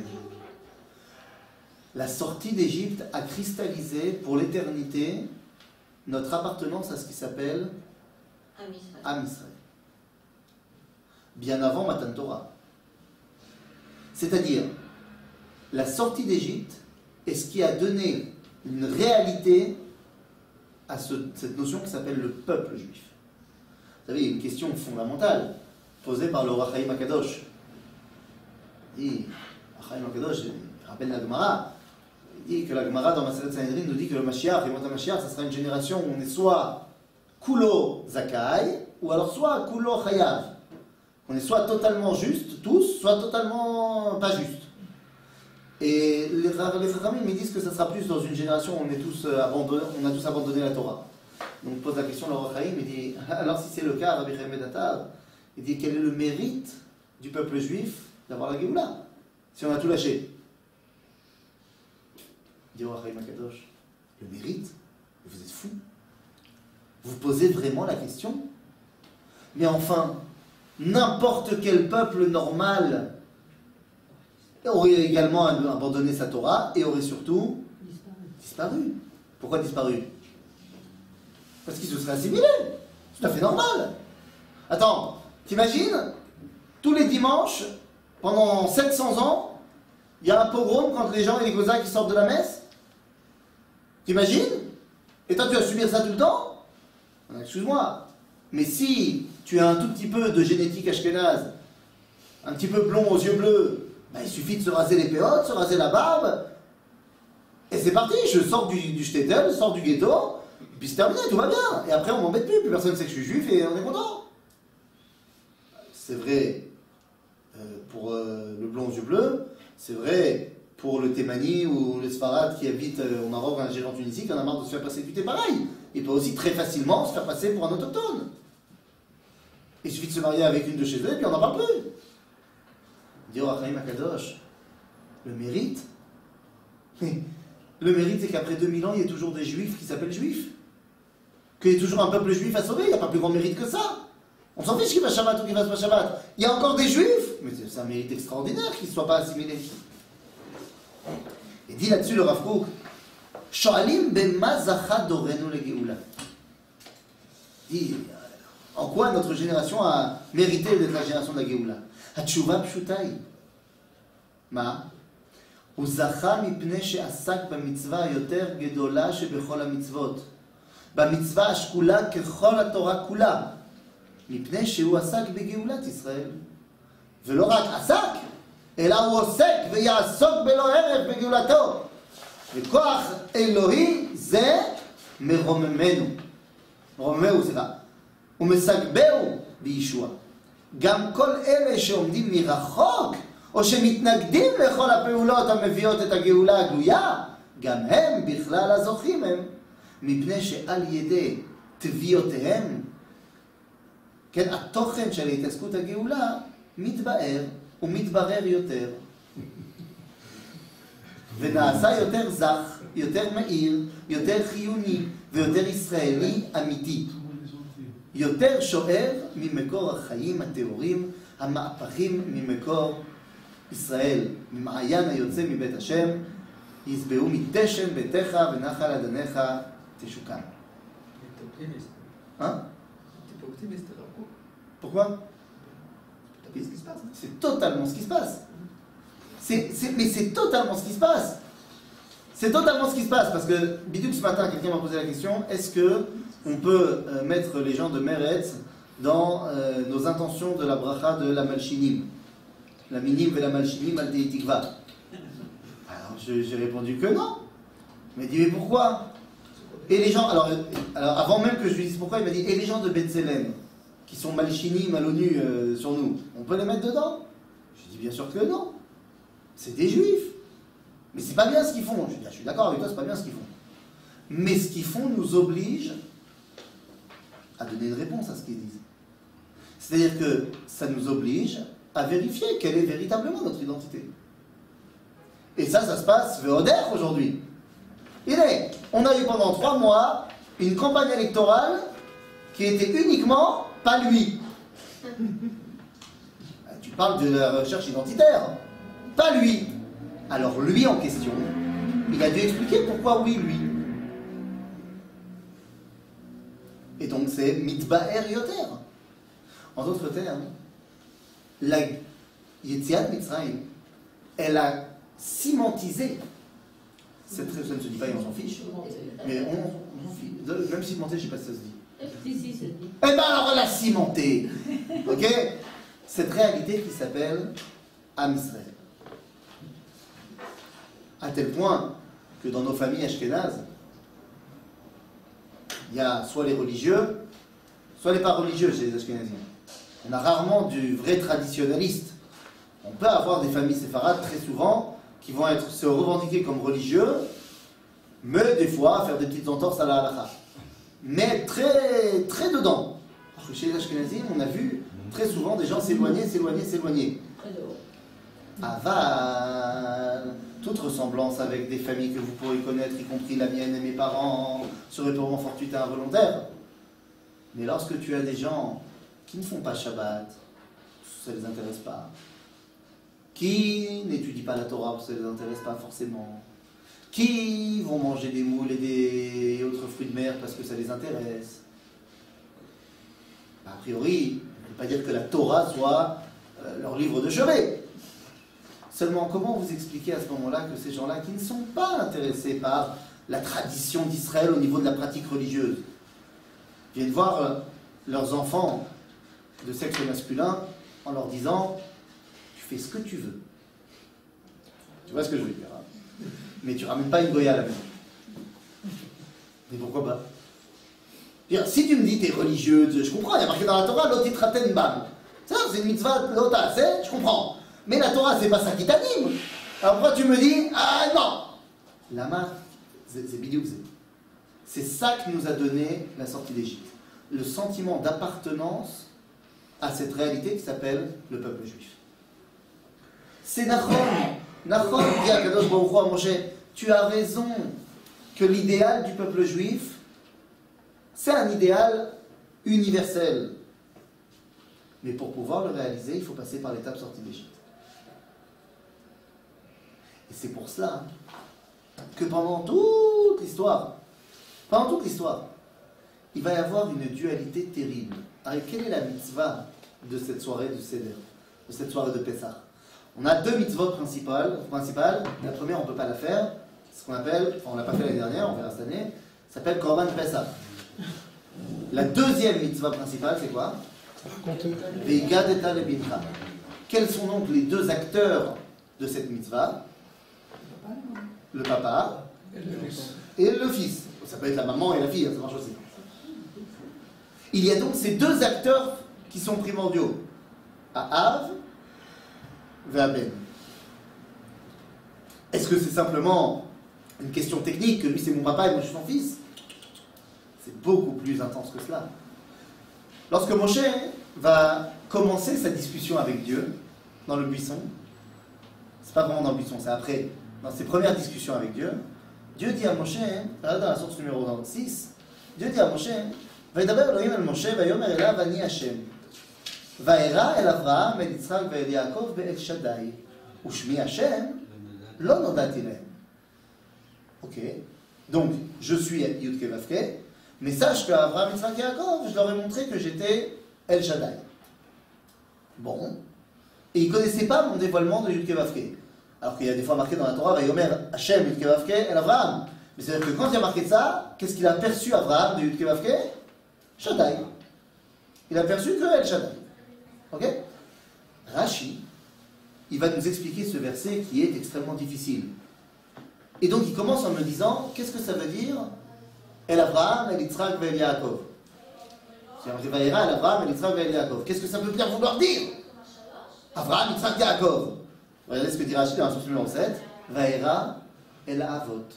A: La sortie d'Égypte a cristallisé pour l'éternité notre appartenance à ce qui s'appelle Am Israël. bien avant Matan Torah. C'est-à-dire, la sortie d'Égypte est ce qui a donné une réalité à ce, cette notion qui s'appelle le peuple juif. Vous savez, il y a une question fondamentale posée par le Ohr HaChaim HaKadosh. Il dit, HaChaim HaKadosh, il rappelle la Gemara, il dit que la Gemara dans Maselet Sanhedrin nous dit que le Mashiach, et Mot HaMashiach, ça sera une génération où on est soit Kulo Zakai, ou alors soit Kulo Chayav. On est soit totalement juste, tous, soit totalement pas juste. Et les Chachamim ils disent que ça sera plus dans une génération où on, est tous abandonné, on a tous abandonné la Torah. Donc on pose la question, le Ohr HaChaim, il dit, alors si c'est le cas, Rabbi Chaim Ben Attar, il dit, quel est le mérite du peuple juif d'avoir la Géoula, si on a tout lâché? Il dit, Ohr HaChaim HaKadosh, le mérite? Vous êtes fous. Vous posez vraiment la question? Mais enfin, n'importe quel peuple normal aurait également abandonné sa Torah et aurait surtout disparu. Pourquoi disparu? Parce qu'il se serait assimilé. C'est tout à fait normal. Attends, t'imagines, tous les dimanches, pendant sept cents ans, il y a un pogrom quand les gens et les Cosaques qui sortent de la messe? T'imagines? Et toi tu vas subir ça tout le temps? Excuse-moi, mais si tu as un tout petit peu de génétique ashkénaze, un petit peu blond aux yeux bleus, ben il suffit de se raser les péotes, se raser la barbe, et c'est parti, je sors du, du shtetl, je sors du ghetto, puis c'est terminé, tout va bien. Et après on m'embête plus, plus personne ne sait que je suis juif et on est content. C'est vrai euh, pour euh, le blond aux yeux bleus, c'est vrai pour le Thémani ou le Sfarad qui habite euh, au Maroc, un gérant tunisien qui en a marre de se faire persécuter pareil. Il peut aussi très facilement se faire passer pour un autochtone. Il suffit de se marier avec une de chez eux et puis on n'en parle plus. Dit Ohr HaChaim HaKadosh, le mérite, le mérite c'est qu'après deux mille ans, il y a toujours des juifs qui s'appellent juifs. Qu'il y ait toujours un peuple juif à sauver, il n'y a pas plus grand mérite que ça. On s'en fiche qu'il fasse Shabbat ou qu'il fasse pas Shabbat. Il y a encore des juifs, mais c'est un mérite extraordinaire qu'ils ne soient pas assimilés. Et dit là-dessus le Rav Kook, Shoalim bema zacha dorenu legeula. Dit, en quoi notre génération a mérité d'être la génération de la Géoula? Hatshuva pshutai. Ma? הוא זכה מפני שעסק במצווה היותר גדולה שבכל המצוות. במצווה השקולה ככל התורה כולה. מפני שהוא עסק בגאולת ישראל. ולא רק עסק, אלא הוא עוסק ויעסוק בלא הרף בגאולתו. וכוח אלוהי זה מרוממנו. מרוממנו, סליחה. ומסגבהו בישוע. גם כל אלה שעומדים מרחוק, או שמתנגדים לכל הפעולות המביאות את הגאולה הגלויה, גם הם בכלל הזוכים הם, מפני שעל ידי תביעותיהם, כן, התוכן של התעסקות הגאולה מתבאר ומתברר יותר, ונעשה יותר זך, יותר מהיר, יותר חיוני ויותר ישראלי אמיתי. יותר שואב ממקור החיים הטהורים, המהפכים ממקור ישראל, ממעיין היוצא מבית השם, ישבעו מתשם ביתך ונחל אדניך תשוקם. Hein?
D: T'es pas optimiste, Rav.
A: Pourquoi?
D: T'as vu ce qui se passe?
A: C'est totalement ce qui se passe. C'est, c'est, mais c'est totalement ce qui se passe. C'est totalement ce qui se passe, parce que, bidou, ce matin, quelqu'un m'a posé la question, est-ce que on peut euh, mettre les gens de Meretz dans euh, nos intentions de la bracha de la Malchinim, la minim et la Malchinim al Tikva? Alors je, j'ai répondu que non. Il m'a dit mais pourquoi? Et les gens, alors, alors avant même que je lui dise pourquoi, il m'a dit et les gens de Bethléem qui sont Malchinim à l'ONU euh, sur nous, on peut les mettre dedans? Je dis bien sûr que non. C'est des juifs. Mais c'est pas bien ce qu'ils font. Je dis, ah, je suis d'accord avec toi, c'est pas bien ce qu'ils font. Mais ce qu'ils font nous oblige à donner une réponse à ce qu'ils disent. C'est-à-dire que ça nous oblige à vérifier quelle est véritablement notre identité. Et ça, ça se passe Veoder aujourd'hui. Il est, on a eu pendant trois mois une campagne électorale qui était uniquement pas lui. Tu parles de la recherche identitaire. Pas lui. Alors lui en question, il a dû expliquer pourquoi oui, lui. Et donc c'est mitba'er yoter. En d'autres termes, la Yetziat Mitzrayim, elle a cimentisé. Cette ça ne se dit pas et on s'en fiche. Mais on, on s'en fiche. Même cimenté, je ne sais pas si ça se dit.
E: Si, si, c'est dit.
A: Eh bien alors elle a cimenté. Ok? Cette réalité qui s'appelle Am Israël. À tel point que dans nos familles ashkénazes, il y a soit les religieux, soit les pas religieux chez les ashkénazim. On a rarement du vrai traditionnaliste. On peut avoir des familles séfarades très souvent qui vont être, se revendiquer comme religieux, mais des fois faire des petites entorses à la halakha. Mais très, très dedans. Parce que chez les ashkénazim, on a vu très souvent des gens s'éloigner, s'éloigner, s'éloigner. Aval, toute ressemblance avec des familles que vous pourrez connaître, y compris la mienne et mes parents, serait purement fortuite et involontaire. Mais lorsque tu as des gens qui ne font pas Shabbat, ça ne les intéresse pas, qui n'étudient pas la Torah, parce que ça ne les intéresse pas forcément, qui vont manger des moules et des autres fruits de mer parce que ça les intéresse, a priori, on ne peut pas dire que la Torah soit euh, leur livre de chevet. Seulement, comment vous expliquer à ce moment-là que ces gens-là qui ne sont pas intéressés par la tradition d'Israël au niveau de la pratique religieuse viennent voir euh, leurs enfants de sexe masculin en leur disant « Tu fais ce que tu veux. » Tu vois ce que je veux dire, hein? Mais tu ramènes pas une goya à la maison. Mais pourquoi pas? Dire, si tu me dis tu es religieuse, je comprends, il y a marqué dans la Torah « Lotitraten bam ». Ça, c'est une mitzvah, lota, c'est, je comprends. Mais la Torah, c'est pas ça qui t'anime. Alors pourquoi tu me dis, ah non, Lama, c'est bidiouk. C'est ça qui nous a donné la sortie d'Égypte. Le sentiment d'appartenance à cette réalité qui s'appelle le peuple juif. C'est Nachon. Nachon dit à Kadosh Baruch Hu à Moshe, tu as raison que l'idéal du peuple juif, c'est un idéal universel. Mais pour pouvoir le réaliser, il faut passer par l'étape sortie d'Égypte. Et c'est pour cela que pendant toute l'histoire, pendant toute l'histoire, il va y avoir une dualité terrible. Alors, quelle est la mitzvah de cette soirée de Seder, de cette soirée de Pessah? On a deux mitzvot principales. principales. La première, on ne peut pas la faire. Ce qu'on appelle, enfin, on ne l'a pas fait l'année dernière, on verra cette année, ça s'appelle Korban Pessah. La deuxième mitzvah principale, c'est quoi? Veigadeta lebincha. Quels sont donc les deux acteurs de cette mitzvah? Le papa et le fils. Ça peut être la maman et la fille, ça marche aussi. Il y a donc ces deux acteurs qui sont primordiaux. Aav et Ben. Est-ce que c'est simplement une question technique, que lui c'est mon papa et moi je suis son fils? C'est beaucoup plus intense que cela. Lorsque Moshe va commencer sa discussion avec Dieu dans le buisson, c'est pas vraiment dans le buisson, c'est après, dans ses premières discussions avec Dieu, Dieu dit à Moshe, dans la source numéro six, Dieu dit à Moshe, וידבר אלוהים אל משה ויאמר אליו אני השם. וירא אל אברהם אל יצחק ואל יעקב ואל שדי, ושמי השם לא נודעתי להם. Ok, donc je suis Yudke Vavke, mais sache qu'à Abraham, Yitzhak et Yaakov, je leur ai montré que j'étais El Shaddai. Bon, et ils ne connaissaient pas mon dévoilement de Yudke Vavke. Alors qu'il y a des fois marqué dans la Torah, Vayomer Hashem Yudke Vavke El Abraham. Mais c'est-à-dire que quand il y a marqué ça, qu'est-ce qu'il a perçu Abraham de Yudke Vavke? Shaddai. Il a perçu que El Shaddai. Ok? Rashi, il va nous expliquer ce verset qui est extrêmement difficile. Et donc il commence en me disant, qu'est-ce que ça veut dire El Abraham, El Yitzhak, El Yaakov? C'est marqué Vaïra, El Abraham, El Yitzhak, El Yaakov. Qu'est-ce que ça peut bien vouloir dire? Abraham, Yitzhak, Yaakov. Regardez ce que dit Rashi dans la source numéro sept. Vaïra, El Avot.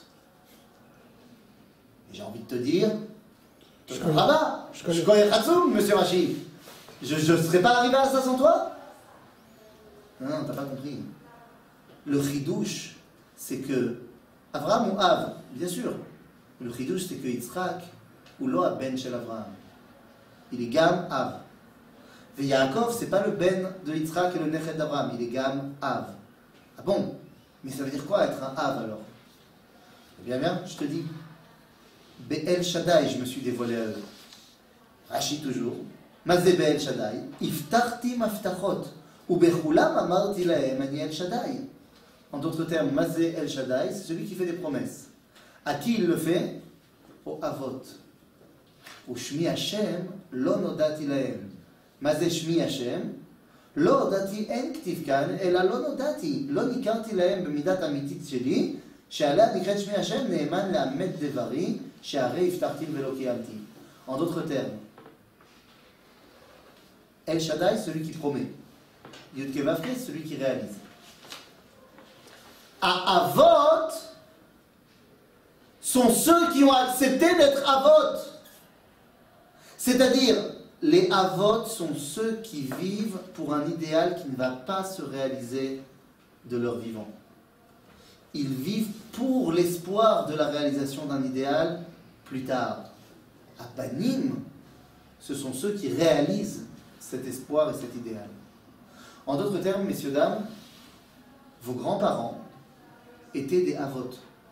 A: Et j'ai envie de te dire, je connais pas, je connais Khatsoum, monsieur Rashi. Je ne serais pas arrivé à ça sans toi? Non, non, t'as pas compris. Le chidouche, c'est que Abraham ou Av, bien sûr. Le chidouche, c'est que Yitzhak ou Lo Ben shel Abraham. Il est Gam Av. Et Yaakov, c'est pas le Ben de Yitzhak et le Nechet d'Abraham, il est Gam Av. Ah bon? Mais ça veut dire quoi être un Av alors? Eh bien, bien, je te dis. Be'el Shaddai, je me suis dévoilé à eux. Rashi toujours. Mazé Be'el Shaddai. Iftarti maftachot. Ubechulam amarti lahem ani El Shaddai. En d'autres termes, Mazé El Shaddai, c'est celui qui fait des promesses. À qui il le fait? Au Avot. Au Shmi Hashem, lo nodati lahem. Mazé Shmi Hashem, lo odati en ktiv kan, ela lo nodati, lo nikarti lahem b'midat amitit sheli, she'aleh nikret Shmi Hashem ne'eman le'amet devari, she'arei iftartim velo kiyamti. En d'autres termes, El Shaddai, celui qui promet. Yud Kei Vav Kei, celui qui réalise. À Avot, sont ceux qui ont accepté d'être Avot. C'est-à-dire, les Avot sont ceux qui vivent pour un idéal qui ne va pas se réaliser de leur vivant. Ils vivent pour l'espoir de la réalisation d'un idéal plus tard. À Banim, ce sont ceux qui réalisent cet espoir et cet idéal. En d'autres termes, messieurs, dames, vos grands-parents étaient des Avot.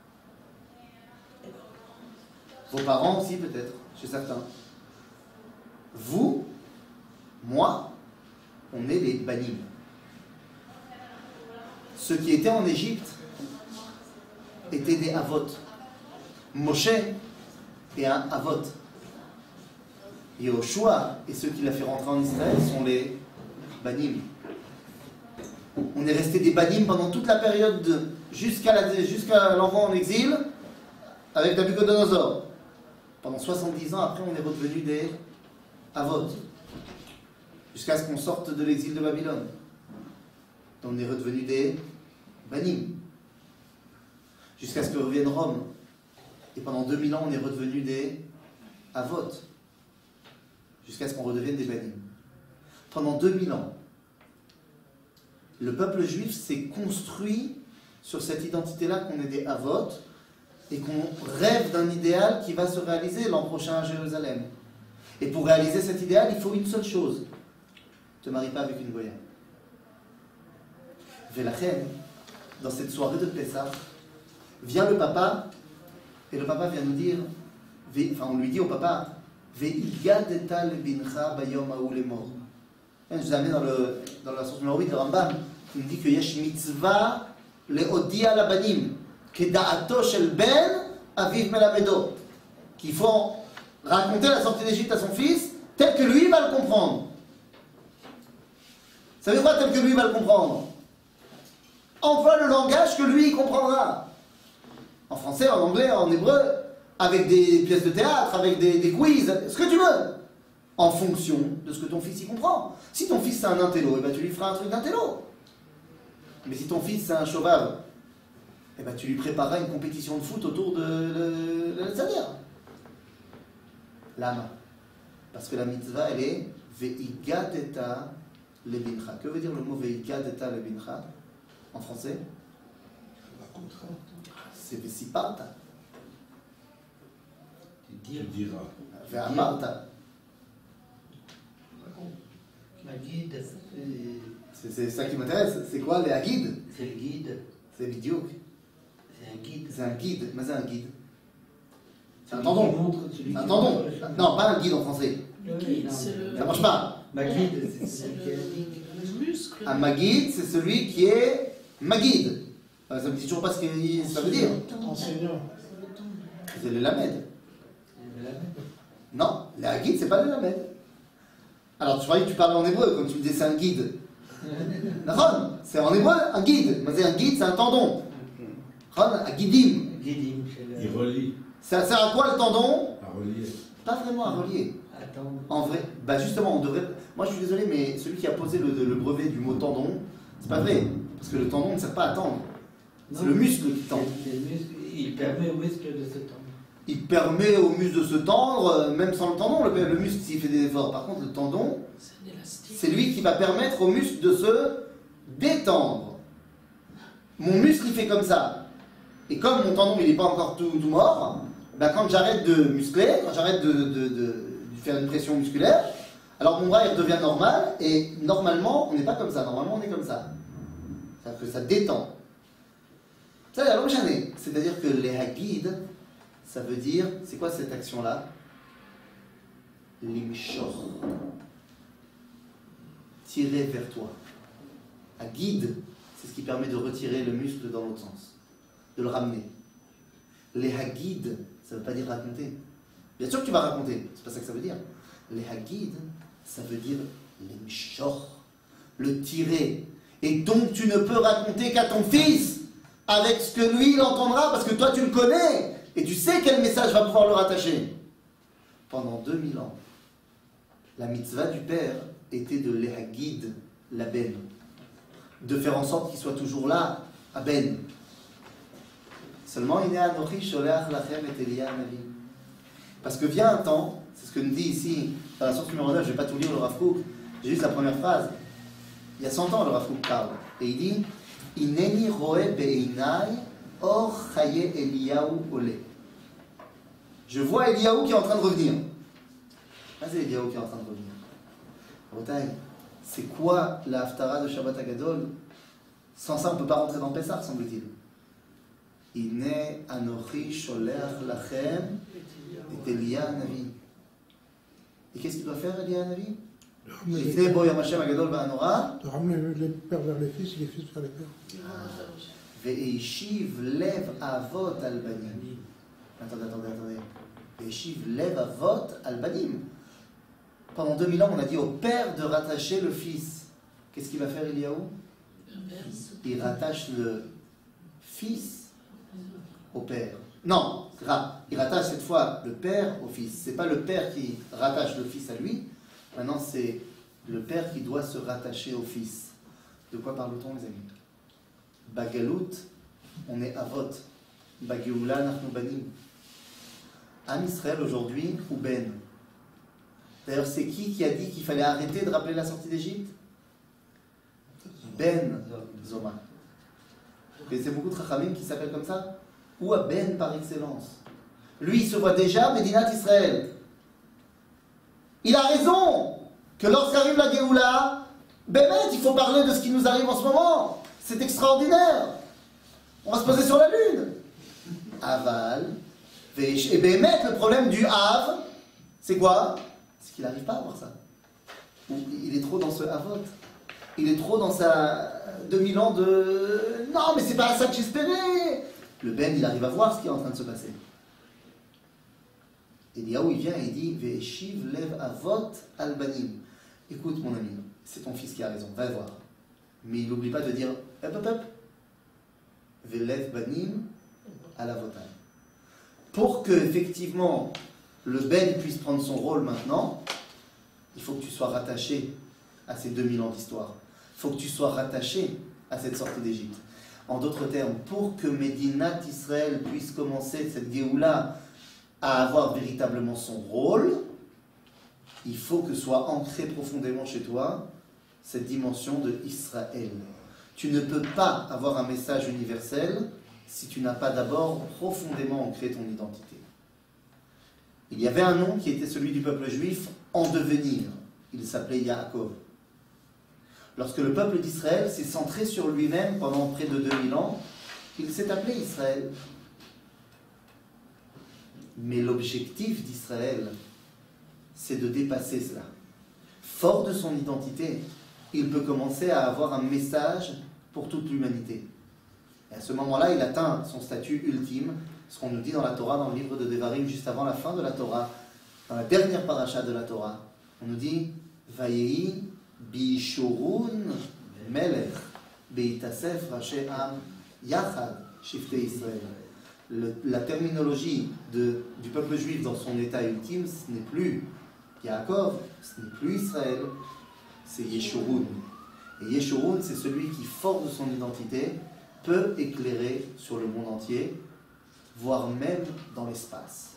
A: Vos parents aussi peut-être, chez certains. Vous, moi, on est les Banim. Ceux qui étaient en Égypte étaient des Avot. Moshe est un Avot. Yehoshua et ceux qui l'a fait rentrer en Israël sont les Banim. On est resté des Banim pendant toute la période de, jusqu'à, la, jusqu'à l'envoi en exil avec Nabucodonosor. Pendant soixante-dix ans après, on est redevenu des Avot. Jusqu'à ce qu'on sorte de l'exil de Babylone. On est redevenu des Banim. Jusqu'à ce que revienne Rome. Et pendant deux mille ans, on est redevenu des Avot. Jusqu'à ce qu'on redevienne des Banim. Pendant deux mille ans, le peuple juif s'est construit sur cette identité-là qu'on est des Avot et qu'on rêve d'un idéal qui va se réaliser l'an prochain à Jérusalem. Et pour réaliser cet idéal, il faut une seule chose. Ne te marie pas avec une goya. Velachem, dans cette soirée de Pessah, vient le papa, et le papa vient nous dire, enfin on lui dit au papa, Ve'igadeta lebincha bayom ha'u lemor. Je vous amène dans, le, dans la source numéro huit de Rambam, qui nous dit que yesh mitzvah le'odia labanim, keda'ato shel ben aviv melamedo. Qu'il faut raconter la sortie d'Égypte à son fils, tel que lui va le comprendre. Ça veut dire quoi tel que lui va le comprendre? Emploie le langage que lui il comprendra. En français, en anglais, en hébreu, avec des pièces de théâtre, avec des, des quiz, ce que tu veux. En fonction de ce que ton fils y comprend. Si ton fils c'est un intello, eh ben, tu lui feras un truc d'intello. Mais si ton fils c'est un chauve, eh ben, tu lui prépareras une compétition de foot autour de, de, de la tzadira. Lama. Parce que la mitzvah, elle est Ve'igadeta lebincha. Que veut dire le mot Ve'igadeta lebincha en français? C'est Vesiparta.
B: Tu diras.
A: Ve'amarta.
H: La guide,
A: C'est, c'est ça qui m'intéresse. C'est quoi les guides?
H: c'est le guide.
A: C'est vidéo.
H: C'est un guide.
A: C'est un guide. Mais c'est un guide. C'est un
H: Celui
A: tendon.
H: qui montre, celui qui
A: Un tendon.
H: montre le chemin.
A: Non, pas un guide en français.
C: Le guide, c'est le,
A: Ça marche pas.
H: Ma guide, c'est
C: c'est
H: celui qui a dit.
C: le, le muscle.
A: Un maguide, c'est celui qui est maguide. Euh, Ça me dit toujours pas ce que ça veut dire.
F: Enseignant.
A: C'est le lamed. Non, le guide, c'est pas le lamed. Alors, tu croyais que tu parlais en hébreu quand tu me disais c'est un guide. Non, c'est en hébreu un guide. Mais c'est un guide, c'est un tendon. Un guidim.
H: Guidim, c'est le.
B: Il relie,
A: Ça sert à quoi le tendon?
B: à relier.
A: Pas vraiment à relier.
H: Attends.
A: En vrai, bah justement, on devrait. Moi, je suis désolé, mais celui qui a posé le, le brevet du mot tendon, c'est pas vrai. Parce que le tendon ne sert pas à tendre. C'est
H: Non.
A: le muscle qui tend.
H: C'est le muscle. Il permet au muscle de se tendre.
A: Il permet au muscle de se tendre, euh, même sans le tendon, le, le muscle s'il fait des efforts. Par contre, le tendon,
C: C'est un élastique.
A: c'est lui qui va permettre au muscle de se détendre. Mon muscle, il fait comme ça. Et comme mon tendon, il n'est pas encore tout, tout mort, ben quand j'arrête de muscler, quand j'arrête de, de, de, de faire une pression musculaire, alors mon bras, il redevient normal. Et normalement, on n'est pas comme ça. Normalement, on est comme ça. C'est-à-dire que ça détend. Ça, la longue année. C'est-à-dire que les hagid, ça veut dire, c'est quoi cette action-là? Limshor. Tirer vers toi. Hagid, c'est ce qui permet de retirer le muscle dans l'autre sens, de le ramener. Les Hagid, ça ne veut pas dire raconter. Bien sûr que tu vas raconter, c'est pas ça que ça veut dire. Les Hagid, ça veut dire les mishor, le tirer. Et donc tu ne peux raconter qu'à ton fils avec ce que lui il entendra, parce que toi tu le connais et tu sais quel message va pouvoir le rattacher. Pendant deux mille ans, la mitzvah du père était de l'ehagid, la ben, de faire en sorte qu'il soit toujours là, à ben. Seulement, il est anochi sholeach lachem et Elia Navi. Parce que vient un temps, c'est ce que nous dit ici, dans la source numéro neuf, je ne vais pas tout lire le Rav Kook, j'ai juste la première phrase. Il y a cent ans, le Rav Kook parle, et il dit Ineni roe be'inai or chaye Eliyahu ole. Je vois Eliyahu qui est en train de revenir. Ah, c'est Eliyahu qui est en train de revenir. Rotaï, c'est quoi la Haftara de Shabbat Agadol? Sans ça, on ne peut pas rentrer dans Pessah, semble-t-il. Ine anochi sholeach lachem et Elia Navi. Et qu'est-ce qu'il doit faire, Elia Navi?
F: De ramener les pères vers les fils et les fils vers les pères.
A: Ve'eshiv lev avot al banim. Attendez, attendez, attendez. Ve'eshiv lev avot al banim. Pendant deux mille ans, on a dit au père de rattacher le fils. Qu'est-ce qu'il va faire, Eliyahu? Il rattache le fils au père. Non, il rattache cette fois le père au fils. C'est pas le père qui rattache le fils à lui. Maintenant, c'est le père qui doit se rattacher au fils. De quoi parle-t-on, mes amis? Bagalout, on est avot. Bagioula, nachnu banim. Am Israël aujourd'hui, ou ben. D'ailleurs, c'est qui qui a dit qu'il fallait arrêter de rappeler la sortie d'Égypte? Ben Zoma. Vous connaissez beaucoup de Chachamim qui s'appellent comme ça? Ou à Ben par excellence. Lui, il se voit déjà Médinat Israël. Il a raison que lorsqu'arrive la Géoula, Bémet, il faut parler de ce qui nous arrive en ce moment. C'est extraordinaire. On va se poser sur la lune. Aval, Vesh. Et Bémet, le problème du Av, c'est quoi? C'est qu'il n'arrive pas à voir ça. Il est trop dans ce Avot. Il est trop dans sa deux mille ans de... Non, mais c'est pas ça que j'espérais. Le Ben, il arrive à voir ce qui est en train de se passer. Eliyahu, il vient et il dit Ve'eshiv lev avot al banim. Écoute, mon ami, c'est ton fils qui a raison, va voir. Mais il n'oublie pas de dire hop hop hop Ve'lev banim al avotai. Pour que, effectivement, le Ben puisse prendre son rôle maintenant, il faut que tu sois rattaché à ces deux mille ans d'histoire. Il faut que tu sois rattaché à cette sortie d'Égypte. En d'autres termes, pour que Médinat Israël puisse commencer cette Géoula à avoir véritablement son rôle, il faut que soit ancré profondément chez toi cette dimension de Israël. Tu ne peux pas avoir un message universel si tu n'as pas d'abord profondément ancré ton identité. Il y avait un nom qui était celui du peuple juif en devenir. Il s'appelait Yaakov. Lorsque le peuple d'Israël s'est centré sur lui-même pendant près de deux mille ans, il s'est appelé Israël. Mais l'objectif d'Israël, c'est de dépasser cela. Fort de son identité, il peut commencer à avoir un message pour toute l'humanité. Et à ce moment-là, il atteint son statut ultime, ce qu'on nous dit dans la Torah, dans le livre de Devarim, juste avant la fin de la Torah, dans la dernière paracha de la Torah. On nous dit « Vayehi Bishurun Melech Beitasef Raché Am Yachad Shifte Israël » La terminologie de, du peuple juif dans son état ultime, ce n'est plus Yaakov, ce n'est plus Israël, c'est Yeshurun. Et Yeshurun, c'est celui qui, fort de son identité, peut éclairer sur le monde entier, voire même dans l'espace.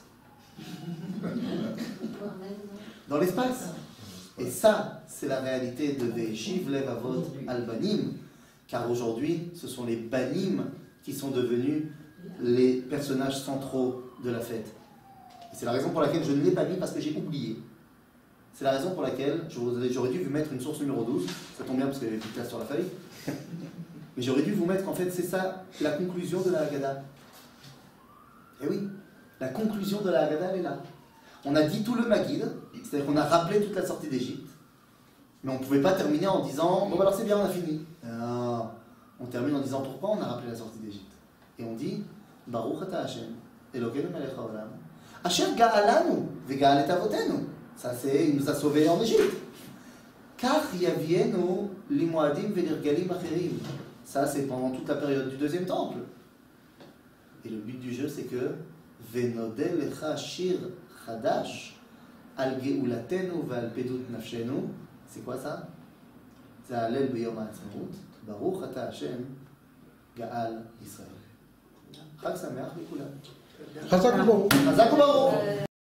A: Dans l'espace. Et ça, c'est la réalité de Ve'eshiv lev avot al banim, car aujourd'hui, ce sont les banim qui sont devenus les personnages centraux de la fête. Et c'est la raison pour laquelle je ne l'ai pas mis, parce que j'ai oublié. C'est la raison pour laquelle j'aurais dû vous mettre une source numéro douze, ça tombe bien parce qu'il y avait plus de place sur la feuille, mais j'aurais dû vous mettre qu'en fait c'est ça, la conclusion de la Haggadah. Et oui, la conclusion de la Haggadah elle est là. On a dit tout le Maggid, c'est-à-dire qu'on a rappelé toute la sortie d'Égypte, Mais on ne pouvait pas terminer en disant, bon bah alors c'est bien, on a fini. Non. On termine en disant pourquoi on a rappelé la sortie d'Égypte. Et on dit, Baruch ata Hashem, Elokeinu melech haolam, Asher ga'alanu ve'ga'al et avotenu. Ça c'est, il nous a sauvés en Égypte. Kach yavienu limoadim ve'nirgalim acherim. Ça c'est pendant toute la période du deuxième temple. Et le but du jeu c'est que Venodel lecha shir chadash al geulatenu ve'al pedut nafshenu. C'est quoi ça? C'est Hallel b'yom ha'atzmaut. Baruch ata Hashem ga'al Israël. Chag sameach לכולם.
F: חזק וברוך.
A: חזק וברוך.